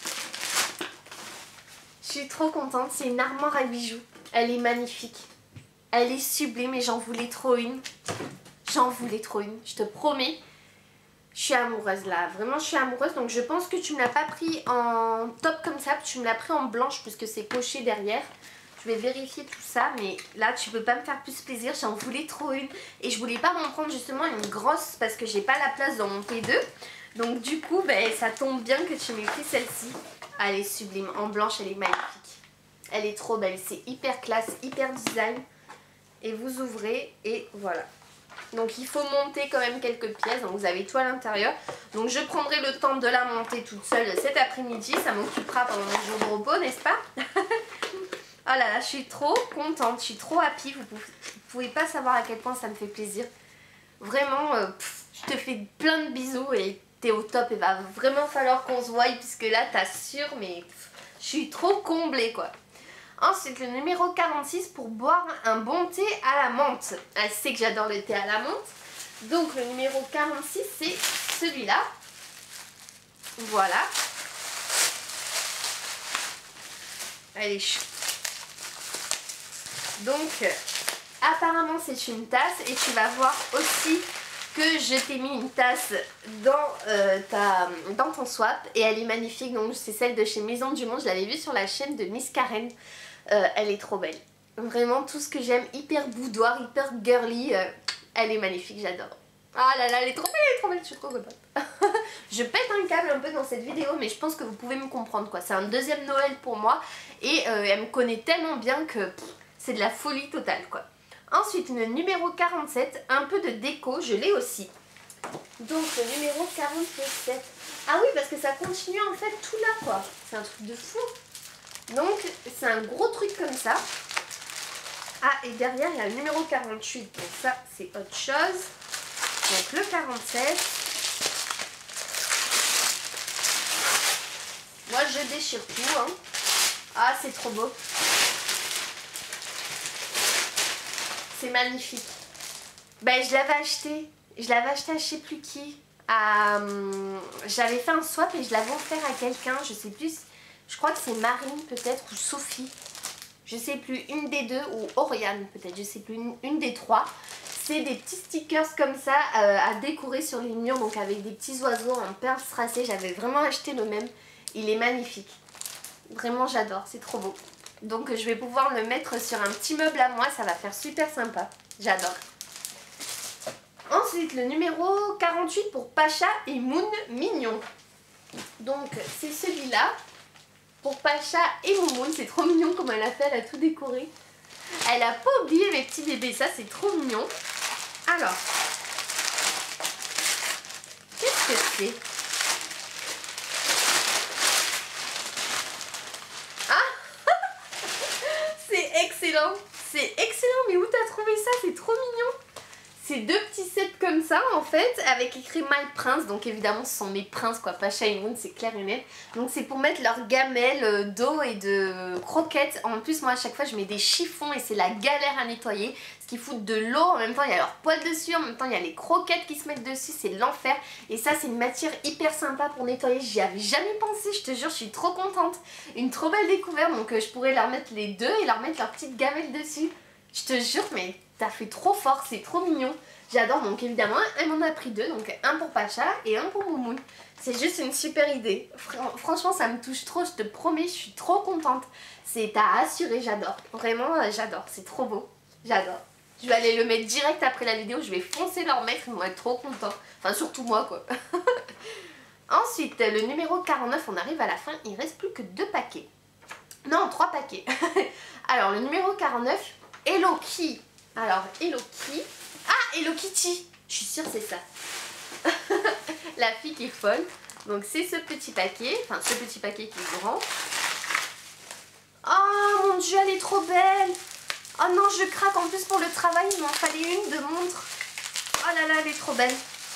Je suis trop contente. C'est une armoire à bijoux. Elle est magnifique. Elle est sublime et j'en voulais trop une. J'en voulais trop une. Je te promets. Je suis amoureuse là. Vraiment, je suis amoureuse. Donc, je pense que tu me l'as pas pris en top comme ça. Tu me l'as pris en blanche puisque c'est coché derrière. Je vais vérifier tout ça. Mais là, tu peux pas me faire plus plaisir. J'en voulais trop une. Et je voulais pas m'en prendre justement une grosse parce que j'ai pas la place dans mon P deux. Donc du coup, ben, ça tombe bien que tu m'aies pris celle-ci. Elle est sublime. En blanche, elle est magnifique. Elle est trop belle. C'est hyper classe, hyper design. Et vous ouvrez et voilà. Donc il faut monter quand même quelques pièces. Donc vous avez tout à l'intérieur. Donc je prendrai le temps de la monter toute seule cet après-midi. Ça m'occupera pendant mon jour de repos, n'est-ce pas? Oh là là, je suis trop contente. Je suis trop happy. Vous pouvez, vous pouvez pas savoir à quel point ça me fait plaisir. Vraiment, euh, pff, je te fais plein de bisous et... t'es au top, il va vraiment falloir qu'on se voie puisque là t'assures, mais pff, je suis trop comblée quoi. Ensuite le numéro quarante-six pour boire un bon thé à la menthe. Elle sait que j'adore le thé à la menthe. Donc le numéro quarante-six c'est celui-là. Voilà. Elle est chou. Donc apparemment c'est une tasse et tu vas voir aussi que je t'ai mis une tasse dans, euh, ta, dans ton swap et elle est magnifique. Donc c'est celle de chez Maison du Monde, je l'avais vue sur la chaîne de Miss Karen. Euh, elle est trop belle, vraiment tout ce que j'aime, hyper boudoir, hyper girly, euh, elle est magnifique, j'adore. Ah là là, elle est trop belle, elle est trop belle, je suis trop contente. Je pète un câble un peu dans cette vidéo mais je pense que vous pouvez me comprendre quoi. C'est un deuxième Noël pour moi et euh, elle me connaît tellement bien que c'est de la folie totale quoi. Ensuite, le numéro quarante-sept, un peu de déco, je l'ai aussi. Donc, le numéro quarante-sept. Ah oui, parce que ça continue en fait tout là, quoi. C'est un truc de fou. Donc, c'est un gros truc comme ça. Ah, et derrière, il y a le numéro quarante-huit. Donc ça, c'est autre chose. Donc, le quarante-sept. Moi, je déchire tout, hein. Ah, c'est trop beau. C'est magnifique. Ben, je l'avais acheté. Je l'avais acheté à je sais plus qui. Euh, J'avais fait un swap et je l'avais offert à quelqu'un. Je sais plus. Je crois que c'est Marine peut-être ou Sophie. Je sais plus. Une des deux ou Oriane peut-être. Je sais plus. Une, une des trois. C'est des petits stickers comme ça euh, à décorer sur les murs. Donc avec des petits oiseaux en perles tracées. J'avais vraiment acheté le même. Il est magnifique. Vraiment j'adore. C'est trop beau. Donc je vais pouvoir le mettre sur un petit meuble à moi, ça va faire super sympa. J'adore. Ensuite le numéro quarante-huit pour Pacha et Moon Mignon. Donc c'est celui-là. Pour Pacha et Moon, c'est trop mignon comme elle a fait, elle a tout décoré. Elle a pas oublié mes petits bébés, ça c'est trop mignon. Alors, qu'est-ce que c'est? Excellent, c'est excellent, mais où t'as trouvé ça? C'est trop mignon. C'est deux petits sets comme ça en fait, avec écrit My Prince, donc évidemment ce sont mes princes quoi, Pacha et Moon, c'est clair et net. Donc c'est pour mettre leurs gamelles d'eau et de croquettes. En plus moi à chaque fois je mets des chiffons et c'est la galère à nettoyer. Ce qui fout de l'eau, en même temps il y a leurs poils dessus, en même temps il y a les croquettes qui se mettent dessus, c'est l'enfer. Et ça c'est une matière hyper sympa pour nettoyer, j'y avais jamais pensé, je te jure, je suis trop contente. Une trop belle découverte, donc euh, je pourrais leur mettre les deux et leur mettre leurs petites gamelles dessus. Je te jure, mais t'as fait trop fort, c'est trop mignon. J'adore, donc évidemment, elle m'en a pris deux, donc un pour Pacha et un pour Moumoun. C'est juste une super idée. Fr franchement, ça me touche trop, je te promets, je suis trop contente. C'est à assurer, j'adore. Vraiment, euh, j'adore, c'est trop beau. J'adore. Je vais aller le mettre direct après la vidéo, je vais foncer leur mettre, ils vont être trop contents. Enfin, surtout moi, quoi. Ensuite, le numéro quarante-neuf, on arrive à la fin, il reste plus que deux paquets. Non, trois paquets. Alors, le numéro quarante-neuf, Hello Kitty. Alors, Hello Kitty. Ah, Hello Kitty. Je suis sûre c'est ça. La fille qui est folle. Donc, c'est ce petit paquet. Enfin, ce petit paquet qui est grand. Oh, mon Dieu, elle est trop belle. Oh non, je craque. En plus, pour le travail, il m'en fallait une de montre. Oh là là, elle est trop belle.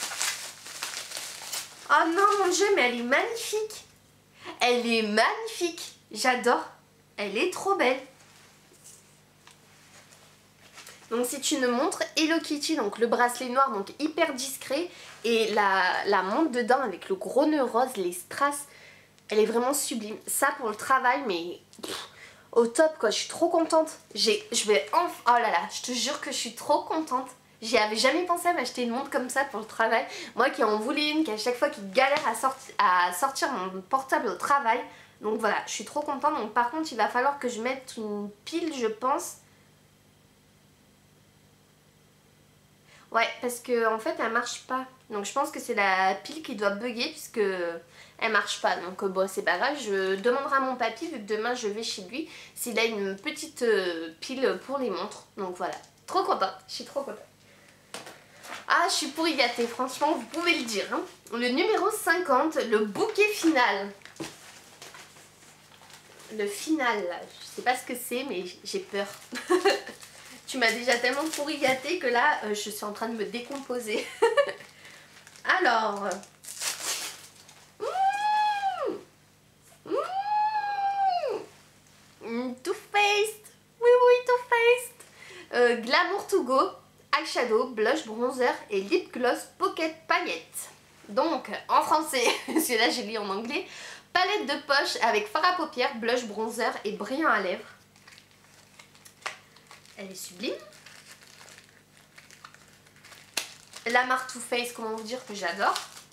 Oh non, mon Dieu, mais elle est magnifique. Elle est magnifique. J'adore. Elle est trop belle. Donc c'est une montre Hello Kitty, donc le bracelet noir, donc hyper discret. Et la, la montre dedans avec le gros nœud rose, les strass, elle est vraiment sublime. Ça pour le travail, mais pff, au top quoi, je suis trop contente. J'ai, je vais enfin, oh là là, je te jure que je suis trop contente. J'y avais jamais pensé à m'acheter une montre comme ça pour le travail. Moi qui en voulais une, qui à chaque fois qui galère à, sorti, à sortir mon portable au travail. Donc voilà, je suis trop contente. Donc par contre, il va falloir que je mette une pile, je pense. Ouais, parce que en fait elle marche pas. Donc je pense que c'est la pile qui doit bugger puisque elle marche pas. Donc bon, c'est pas grave, je demanderai à mon papy vu que demain je vais chez lui s'il a une petite euh, pile pour les montres. Donc voilà, trop contente, je suis trop contente. Ah, je suis pourri gâtée, franchement, vous pouvez le dire. Hein. Le numéro cinquante, le bouquet final. Le final, là, je sais pas ce que c'est, mais j'ai peur. Tu m'as déjà tellement pourri gâtée que là, euh, je suis en train de me décomposer. Alors... Mmh, mmh, Too Faced. Oui, oui, Too Faced. Euh, Glamour to Go. Eyeshadow, blush, bronzer et lip gloss pocket paillettes. Donc, en français, celui-là j'ai lu en anglais. Palette de poche avec fard à paupières, blush, bronzer et brillant à lèvres. Elle est sublime. La marque Too Faced, comment vous dire que j'adore.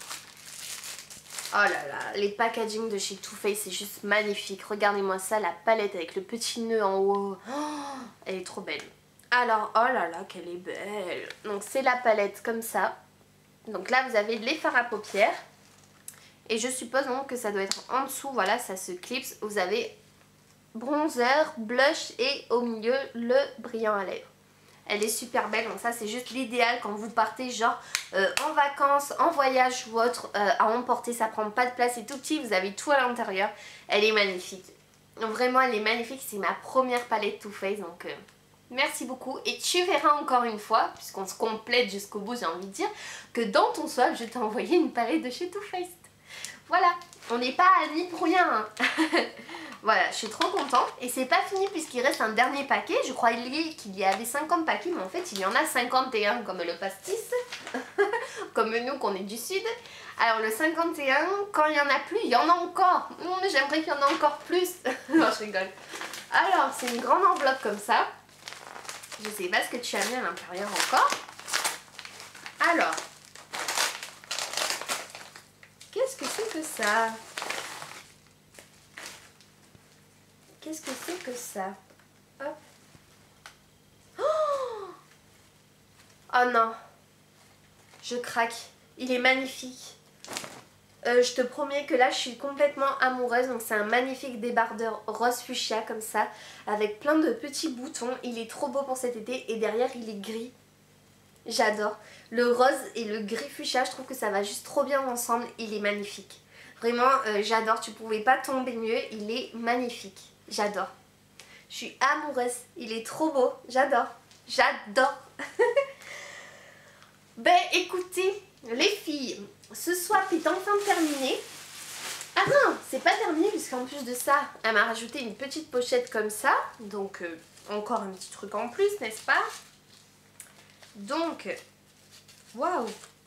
Oh là là, les packaging de chez Too Faced, c'est juste magnifique. Regardez-moi ça, la palette avec le petit nœud en haut. Oh, elle est trop belle. Alors, oh là là, qu'elle est belle. Donc c'est la palette comme ça. Donc là, vous avez les fards à paupières. Et je suppose donc que ça doit être en dessous, voilà, ça se clipse. Vous avez bronzer, blush et au milieu, le brillant à lèvres. Elle est super belle, donc ça c'est juste l'idéal quand vous partez genre euh, en vacances, en voyage ou autre, euh, à emporter. Ça prend pas de place, c'est tout petit, vous avez tout à l'intérieur. Elle est magnifique. Donc vraiment, elle est magnifique, c'est ma première palette Too Faced, donc... Euh, merci beaucoup et tu verras encore une fois, puisqu'on se complète jusqu'au bout j'ai envie de dire, que dans ton swap je t'ai envoyé une palette de chez Too Faced. Voilà, on n'est pas amis pour rien. Hein. Voilà, je suis trop contente. Et c'est pas fini puisqu'il reste un dernier paquet. Je croyais qu'il y avait cinquante paquets, mais en fait il y en a cinquante et un comme le pastis. Comme nous qu'on est du sud. Alors le cinquante et un, quand il y en a plus, il y en a encore. J'aimerais qu'il y en a encore plus. Non, je rigole. Alors c'est une grande enveloppe comme ça. Je sais pas ce que tu as mis à l'intérieur encore. Alors, qu'est-ce que c'est que ça? Qu'est-ce que c'est que ça? Hop. Oh, oh non, je craque. Il est magnifique. Euh, je te promets que là je suis complètement amoureuse. Donc c'est un magnifique débardeur rose fuchsia comme ça, avec plein de petits boutons. Il est trop beau pour cet été et derrière il est gris. J'adore. Le rose et le gris fuchsia, je trouve que ça va juste trop bien ensemble. Il est magnifique. Vraiment euh, j'adore, tu pouvais pas tomber mieux. Il est magnifique. J'adore. Je suis amoureuse. Il est trop beau. J'adore. J'adore. Ben écoutez les filles, ce swap est enfin terminé. Ah non, c'est pas terminé puisqu'en plus de ça, elle m'a rajouté une petite pochette comme ça. Donc euh, encore un petit truc en plus, n'est-ce pas? Donc, waouh.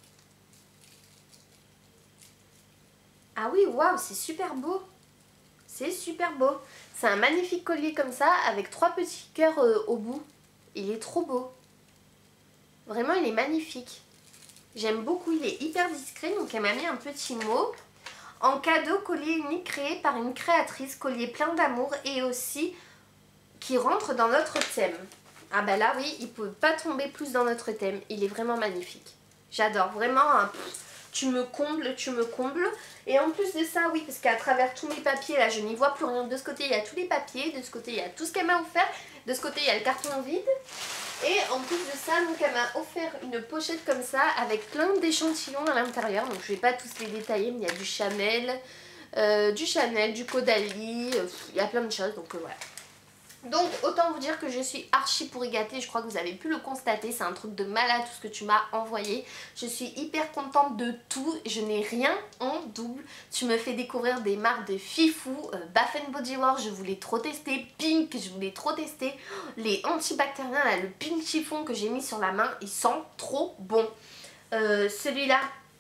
Ah oui, waouh, c'est super beau. C'est super beau. C'est un magnifique collier comme ça avec trois petits cœurs euh, au bout. Il est trop beau. Vraiment, il est magnifique. J'aime beaucoup, il est hyper discret, donc elle m'a mis un petit mot. En cadeau, collier unique créé par une créatrice, collier plein d'amour et aussi qui rentre dans notre thème. Ah bah là oui, il ne peut pas tomber plus dans notre thème, il est vraiment magnifique. J'adore, vraiment, hein, tu me combles, tu me combles. Et en plus de ça, oui, parce qu'à travers tous mes papiers, là je n'y vois plus rien. De ce côté, il y a tous les papiers, de ce côté, il y a tout ce qu'elle m'a offert. De ce côté, il y a le carton vide. Et en plus de ça, donc elle m'a offert une pochette comme ça avec plein d'échantillons à l'intérieur. Donc je vais pas tous les détailler, mais il y a du Chanel, euh, du Chanel, du Caudalie, euh, il y a plein de choses. Donc euh, voilà. Donc autant vous dire que je suis archi pourri gâtée, je crois que vous avez pu le constater, c'est un truc de malade tout ce que tu m'as envoyé. Je suis hyper contente de tout, je n'ai rien en double. Tu me fais découvrir des marques de fifou, euh, Bath and Body Works, je voulais trop tester, Pink, je voulais trop tester. Les antibactériens, là, le Pink chiffon que j'ai mis sur la main, il sent trop bon. Euh, Celui-là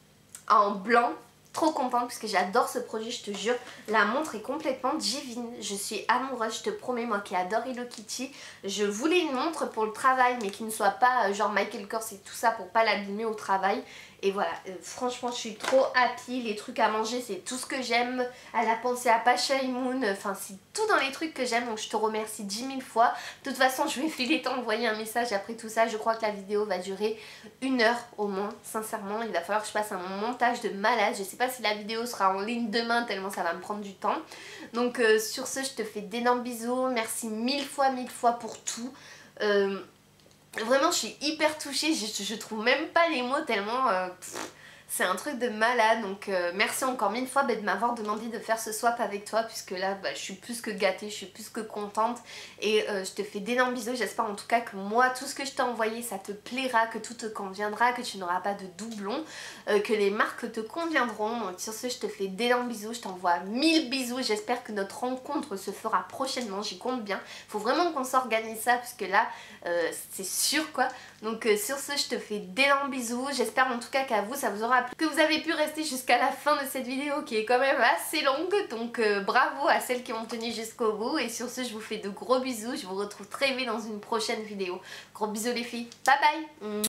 en blanc. Trop contente parce que j'adore ce produit, je te jure. La montre est complètement divine. Je suis amoureuse, je te promets, moi qui adore Hello Kitty. Je voulais une montre pour le travail mais qui ne soit pas euh, genre Michael Kors et tout ça pour pas l'abîmer au travail. Et voilà, euh, franchement je suis trop happy. Les trucs à manger c'est tout ce que j'aime. Elle a pensé à Pasha et Moon. Enfin c'est tout dans les trucs que j'aime, donc je te remercie dix mille fois. De toute façon je vais filer temps d'envoyer un message après tout ça. Je crois que la vidéo va durer une heure au moins. Sincèrement il va falloir que je fasse un montage de malade. Je sais pas si la vidéo sera en ligne demain tellement ça va me prendre du temps. Donc euh, sur ce je te fais d'énormes bisous. Merci mille fois mille fois pour tout. Euh, vraiment je suis hyper touchée. Je, je trouve même pas les mots tellement... Euh, c'est un truc de malade, donc euh, merci encore mille fois bah, de m'avoir demandé de faire ce swap avec toi, puisque là bah, je suis plus que gâtée, je suis plus que contente et euh, je te fais d'énormes bisous. J'espère en tout cas que moi tout ce que je t'ai envoyé ça te plaira, que tout te conviendra, que tu n'auras pas de doublons, euh, que les marques te conviendront. Donc sur ce je te fais d'énormes bisous, je t'envoie mille bisous. J'espère que notre rencontre se fera prochainement, j'y compte bien. Faut vraiment qu'on s'organise ça parce que là euh, c'est sûr quoi. Donc euh, sur ce je te fais d'énormes bisous. J'espère en tout cas qu'à vous ça vous aura plu, que vous avez pu rester jusqu'à la fin de cette vidéo qui est quand même assez longue. Donc euh, bravo à celles qui ont tenu jusqu'au bout. Et sur ce je vous fais de gros bisous. Je vous retrouve très vite dans une prochaine vidéo. Gros bisous les filles. Bye bye.